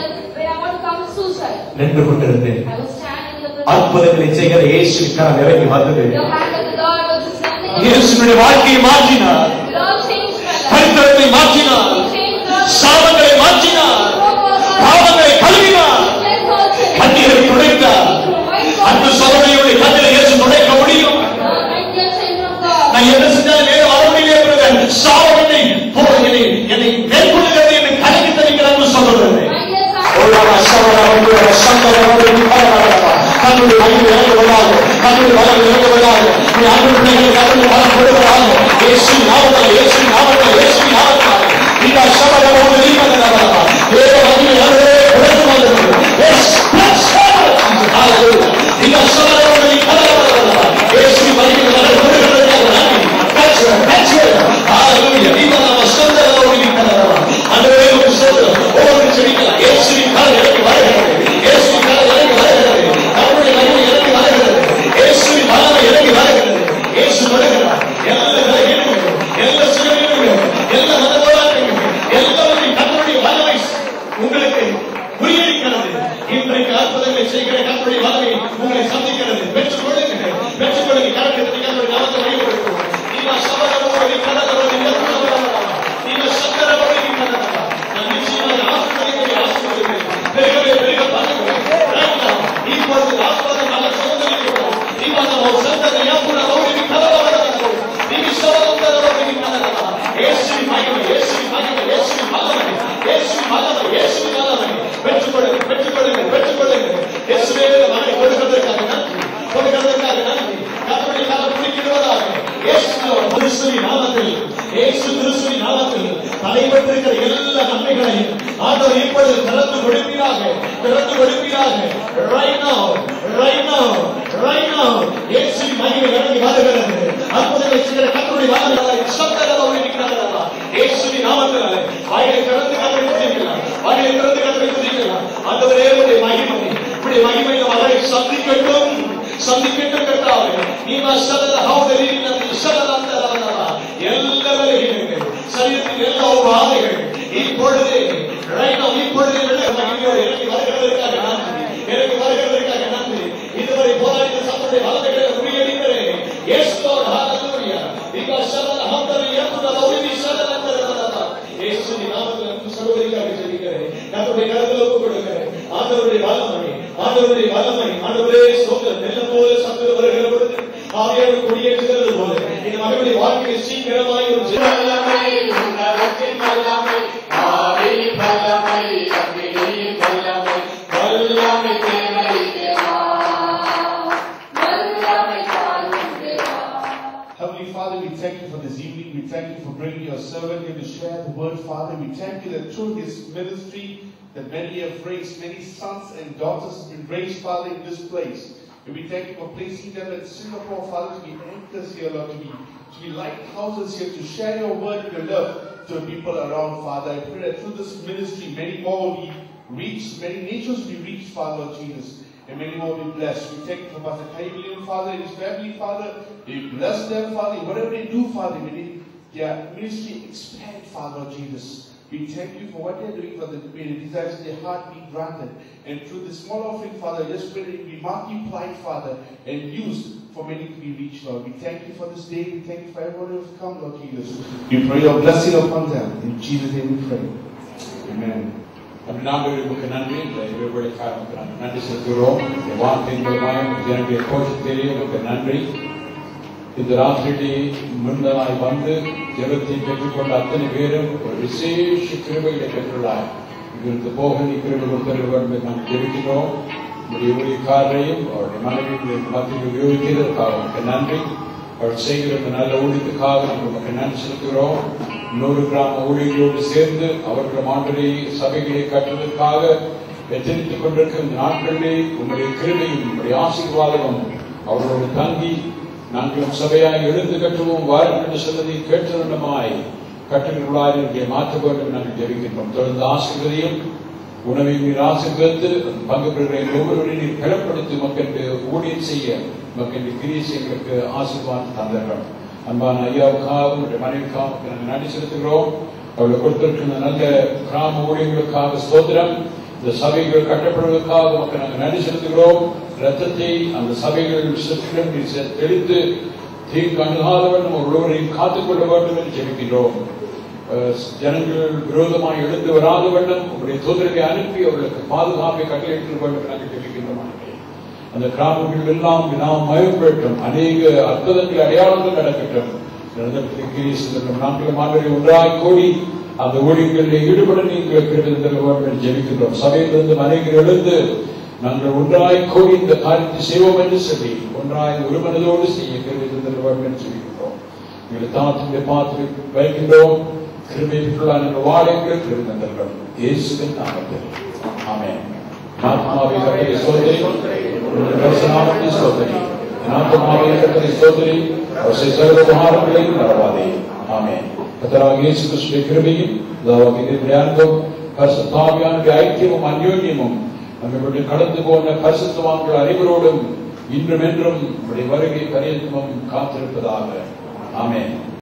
நின்று கொண்டிருந்தேன். அற்புதங்களை செய்கிற இயேசுவின் கரம் இறங்கி வந்தது. இயேசுவினுடைய வாழ்க்கையை மாற்றினார். சரித்திரத்தை மாற்றினார். சாபங்களை மாற்றினார். பாவங்களை கழுவினார். கண்ணீரை துடைத்தார். அந்த சோதனையுடைய கண்ணீரை இயேசு துடைக்க முடியும். நான் என்ன செஞ்சாலும் வேறு வர முடியல. சாவனை என்னை மேற்கொள்கிறது என்று கலக்கி தருகிறார் சொல்லுகிறது. கண்ணுடைய வழியில் இறங்குவதாக, கண்ணுடைய வளம் இறங்குவதாக, ஆண்டு பிள்ளைகள் கண்ணுடைய வளம் கொடுப்பதாக. இயேசு நாவல், இயேசு நாவல், இயேசு நாவல். இந்த சபையோடு நீங்களா வேற வழியில் யாரே உழைத்து வந்தது. இந்த சபையோடு நீ கலவரவா இயேசு வழியில் வளம் கொடுக்கிறதாக நன்றி. ஹalleluya. நீங்க நம்ம சந்தரோடு நீ கலவரவா அன்றே ஒரு சொல்றோம். ஒவ்வொரு செடிக்கலாம் இயேசுவின் கால் இறங்கி வருகிறது. இயேசுவின் கால் இறங்கி வருகிறது. அவருடைய மகிமை இறங்கி வருகிறது. இயேசுவின் வல்லமை இறங்கி வருகிறது. இயேசு வருகிறார். எல்லா சிலுவைகளும் எல்லா மத போராட்டங்களும் எல்லாவற்றையும் கர்த்தருடைய வல்லமை உங்களுக்கு முறியடிக்கிறது. இன்றைக்கு அற்புதங்களை செய்கிற கர்த்தருடைய வல்லமை உங்களை சந்திக்கிறது. பெற்றுக் கொள்ளுங்கள், பெற்றுக் கொள்ளுங்கள். கர்த்தருடைய நாமத்தை வழிபடுத்துவோம். நீங்க சபதரோடு கலந்தரோடு நீங்க சக்கரவோடு நான் நிச்சயமாக ஆசீர்வதிக்கிறேன், ஆசீர்வதிக்கிறேன். பெருகவே பெருக பண்ணுங்கள். இப்பொழுது ஆசீர்வாதம் நல்ல சுதந்திரிக்கிறோம். நீங்க ஒரு சந்தத்தை யாப்புறவோடு கலவரவோடு நீங்க சபதரோடு கலவரவோடு இயேசுவின் மகிமை, இயேசுவின் மகிமை, இயேசுவின் வல்லமை, இயேசுவின் வல்லமை, இயேசுவின் வல்லமை. பெற்றுக் கொள்ளுங்கள், பெற்றுக் கொள்ளுங்கள், பெற்றுக் கொள்ளுங்கள். இயேசுவே மகனை கொடுக்கிறதற்காக நன்றி, கொடுக்கிறதற்காக நன்றி. கர்த்தருடைய கரம் பிடிக்கிறவராக இயேசு கிறிஸ்துவின் நாமத்தில், இயேசு கிறிஸ்துவின் நாமத்தில் நடைபெற்றிருக்கிற எல்லா நன்மைகளையும் ஆண்டவர் இப்பொழுது திறந்து கொடுப்பீராக, திறந்து கொடுப்பீராக. Right now, right now, right now. இயேசுவின் மகிமை இறங்கி வருகிறது. அற்புதங்களை செய்கிற கர்த்தருடைய வல்லமை சத்தமாக இருக்கிறதா? இயேசுவின் நாமத்தில் வாயை திறந்து கர்த்தரை துதிக்கலாம், வாயை திறந்து கர்த்தரை துதிக்கலாம். ஆண்டவரே உம்முடைய மகிமை, உம்முடைய மகிமை அவரை சந்திக்கட்டும், சந்திக்கட்டும் கர்த்தாவே. நீமா சதல ஹவுதலினா சதலந்தரவனா எல்லா வேலைகளும் சரீரத்தின் எல்லா உபாதைகள் இப்பொழுதே right now இப்பொழுதே மகிமையோடு இறங்கி வருகிறதற்காக நன்றி, இறங்கி வருகிறதற்காக நன்றி. இதுவரை போராடிய சத்துடைய வல்லமைகளை முறியடிக்கிறேன். Yes Lord, hallelujah. நீங்க சதல ஹவுதலினா சதலந்தரவனா இயேசுவின் நாமத்தில் சகோதரிக்காக ஜெபிக்கிறேன். கர்த்தருடைய கரத்தில் ஒப்புக் கொடுக்கிறேன். ஆண்டவருடைய வல்லமை, ஆண்டவருடைய வல்லமை, ஆண்டவரே ஸ்தோத்திரம். வெள்ளம் போல சத்துரு வருகிற பொழுது ஆவியானவர் குடியேற்றுகிறது போல இந்த மகனுடைய வாழ்க்கையை சீக்கிரமாய் ஒரு வல்லமை, உன்னதத்தின் வல்லமை, ஆவியின் வல்லமை, அன்பின் வல்லமை, வல்லமை தேவை தேவா, வல்லமை தாரும் தேவா. Heavenly Father, we thank you for this evening. We thank you for bringing your servant here to share the word, Father. We thank you that through his ministry that many have raised, many sons and daughters have been raised, Father, in this place. And we thank you for placing them in Singapore, Father, to be anchors here, Lord, to be lighthouses here, to share your word and your love to the people around, Father. I pray that through this ministry, many more will be reached, many nations will be reached, Father, Lord Jesus, and many more will be blessed. We thank you for Pastor Kai William, Father, and his family, Father. You bless them, Father, whatever they do, Father, may they their ministry expand, Father Jesus. We thank you for what they're doing for the desires of their heart being granted. And through this small offering, Father, just pray that it be multiplied, Father, and used for many to be reached, Lord. We thank you for this day. We thank you for everyone who has come, Lord Jesus. We pray your blessing upon them. In Jesus' name we pray. Amen. நமக்கு நன்றி. நன்றி செலுத்துகிறோம். வார்த்தையின் மூலமாய் ஜனங்களுடைய கோஷத்திலே நமக்கு நன்றி. இந்த ராத்திரியிலே முன்னதாய் வந்து ஜெபத்தை பெற்றுக்கொண்ட அத்தனை பேரும் ஒரு விசேஷ கிருபையை பெற்றுள்ளார். இங்கிருந்து போக நீ கிருபை கொடுத்தல் வேண்டும் நாம் ஜெபிக்கிறோம். உங்களுடைய ஊழியக்காரரையும் அவருடைய மனைவியின் மத்தியில் உபயோகிக்கிறதற்காக நமக்கு நன்றி. அவர் செய்கிற இந்த நல்ல ஊழியத்துக்காக நாம் நமக்கு நன்றி செலுத்துகிறோம். 100 கிராம ஊழியர்களோடு சேர்ந்து அவர்கள் ஆண்டவரை சபைகளை கட்டுவதற்காக எச்சரித்துக் கொண்டிருக்கிற இந்த நாட்களிலே உங்களுடைய கிருபையும் உங்களுடைய ஆசீர்வாதமும் அவர்களோடு தங்கி நாங்களும் சபையாய் எழுந்து கட்டுவோம் வாருங்கள் என்று சொன்னதை கேட்டதமாய் கட்டுகிறாய் மாற்ற வேண்டும் நாங்கள் ஜெபிக்கின்றோம். தொடர்ந்து ஆசீர்வதியும் உணவை நீர் ஆசீர்வதித்து பங்கு பெறுகிற ஒவ்வொருவரையும் நீர் பலப்படுத்தி மக்களுக்கு ஊழியம் செய்ய மக்களுக்கு கிரியை செய்வதற்கு ஆசீர்வாதம் தந்தார்கள். அன்பான ஐயாவுக்காகவும் மனைவிக்காகவும் நாங்கள் நன்றி செலுத்துகிறோம். அவர்கள் கொடுத்திருக்கின்ற நல்ல கிராம ஊழியர்களுக்காக ஸ்தோத்திரம். இந்த சபைகள் கட்டப்படுவதற்காக மக்கள் நாங்கள் நன்றி செலுத்துகிறோம். ரத்தத்தை அந்த சபைகள் சுற்றிலும் தெளித்து தீங்கு அணுகாதவன் நம்ம ஒருவரையும் காத்துக்கொள்ள வேண்டும் என்று ஜெபிக்கின்றோம். ஜனங்கள் விரோதமாக எழுந்து வராத வேண்டும் உங்களுடைய தூதர்களை அனுப்பி அவர்களுக்கு பாதுகாப்பை கட்டளையிட்டு வேண்டும் நாங்கள் ஜெபிக்கின்றோம். அந்த கிராமங்கள் எல்லாம் நாம் மயப்பட்டும் அநேக அற்புதங்கள் அடையாளங்கள் நடக்கட்டும். நான்கு ஆண்டுகளை ஒன்றாய் கூடி அந்த ஊழியர்களில் ஈடுபட நீங்கள் வேண்டும் ஜெபிக்கின்றோம். சபையிலிருந்து அநேகர் எழுந்து நாங்கள் ஒன்றாய் கூடி இந்த காரியத்தை செய்வோம் என்று சொல்லி ஒன்றாய் ஒரு மனதோடு செய்ய வேண்டும் என்று சொல்லிக்கின்றோம். எங்களை தாத்திலே பார்த்து வைக்கின்றோம். கிருபைக்குள்ளான வாழைகள் கிருந்தர்கள் இயேசுவின் நாமத்தில் ஆமென். ஆத்மாவை கர்த்தரை ஸ்தோத்திரி, பரிசுநாமத்தை ஸ்தோத்திரி, ஆத்மாவை கர்த்தரை ஸ்தோத்திரி, அவர் செய்த உபகாரங்களையும் மறவாதே. ஆமென். கர்த்தராகிய இயேசு கிறிஸ்துவின் கிருபையும் தேவனுடைய அன்பும் பரிசுத்த ஆவியானவருடைய ஐக்கியமும் அன்யோன்யமும் நம்முடைய கடந்து போன பரிசுத்தவான்கள் அனைவரோடும் இன்றும் என்றும் வருகை பரியந்தமும் காத்திருப்பதாக. ஆமென்.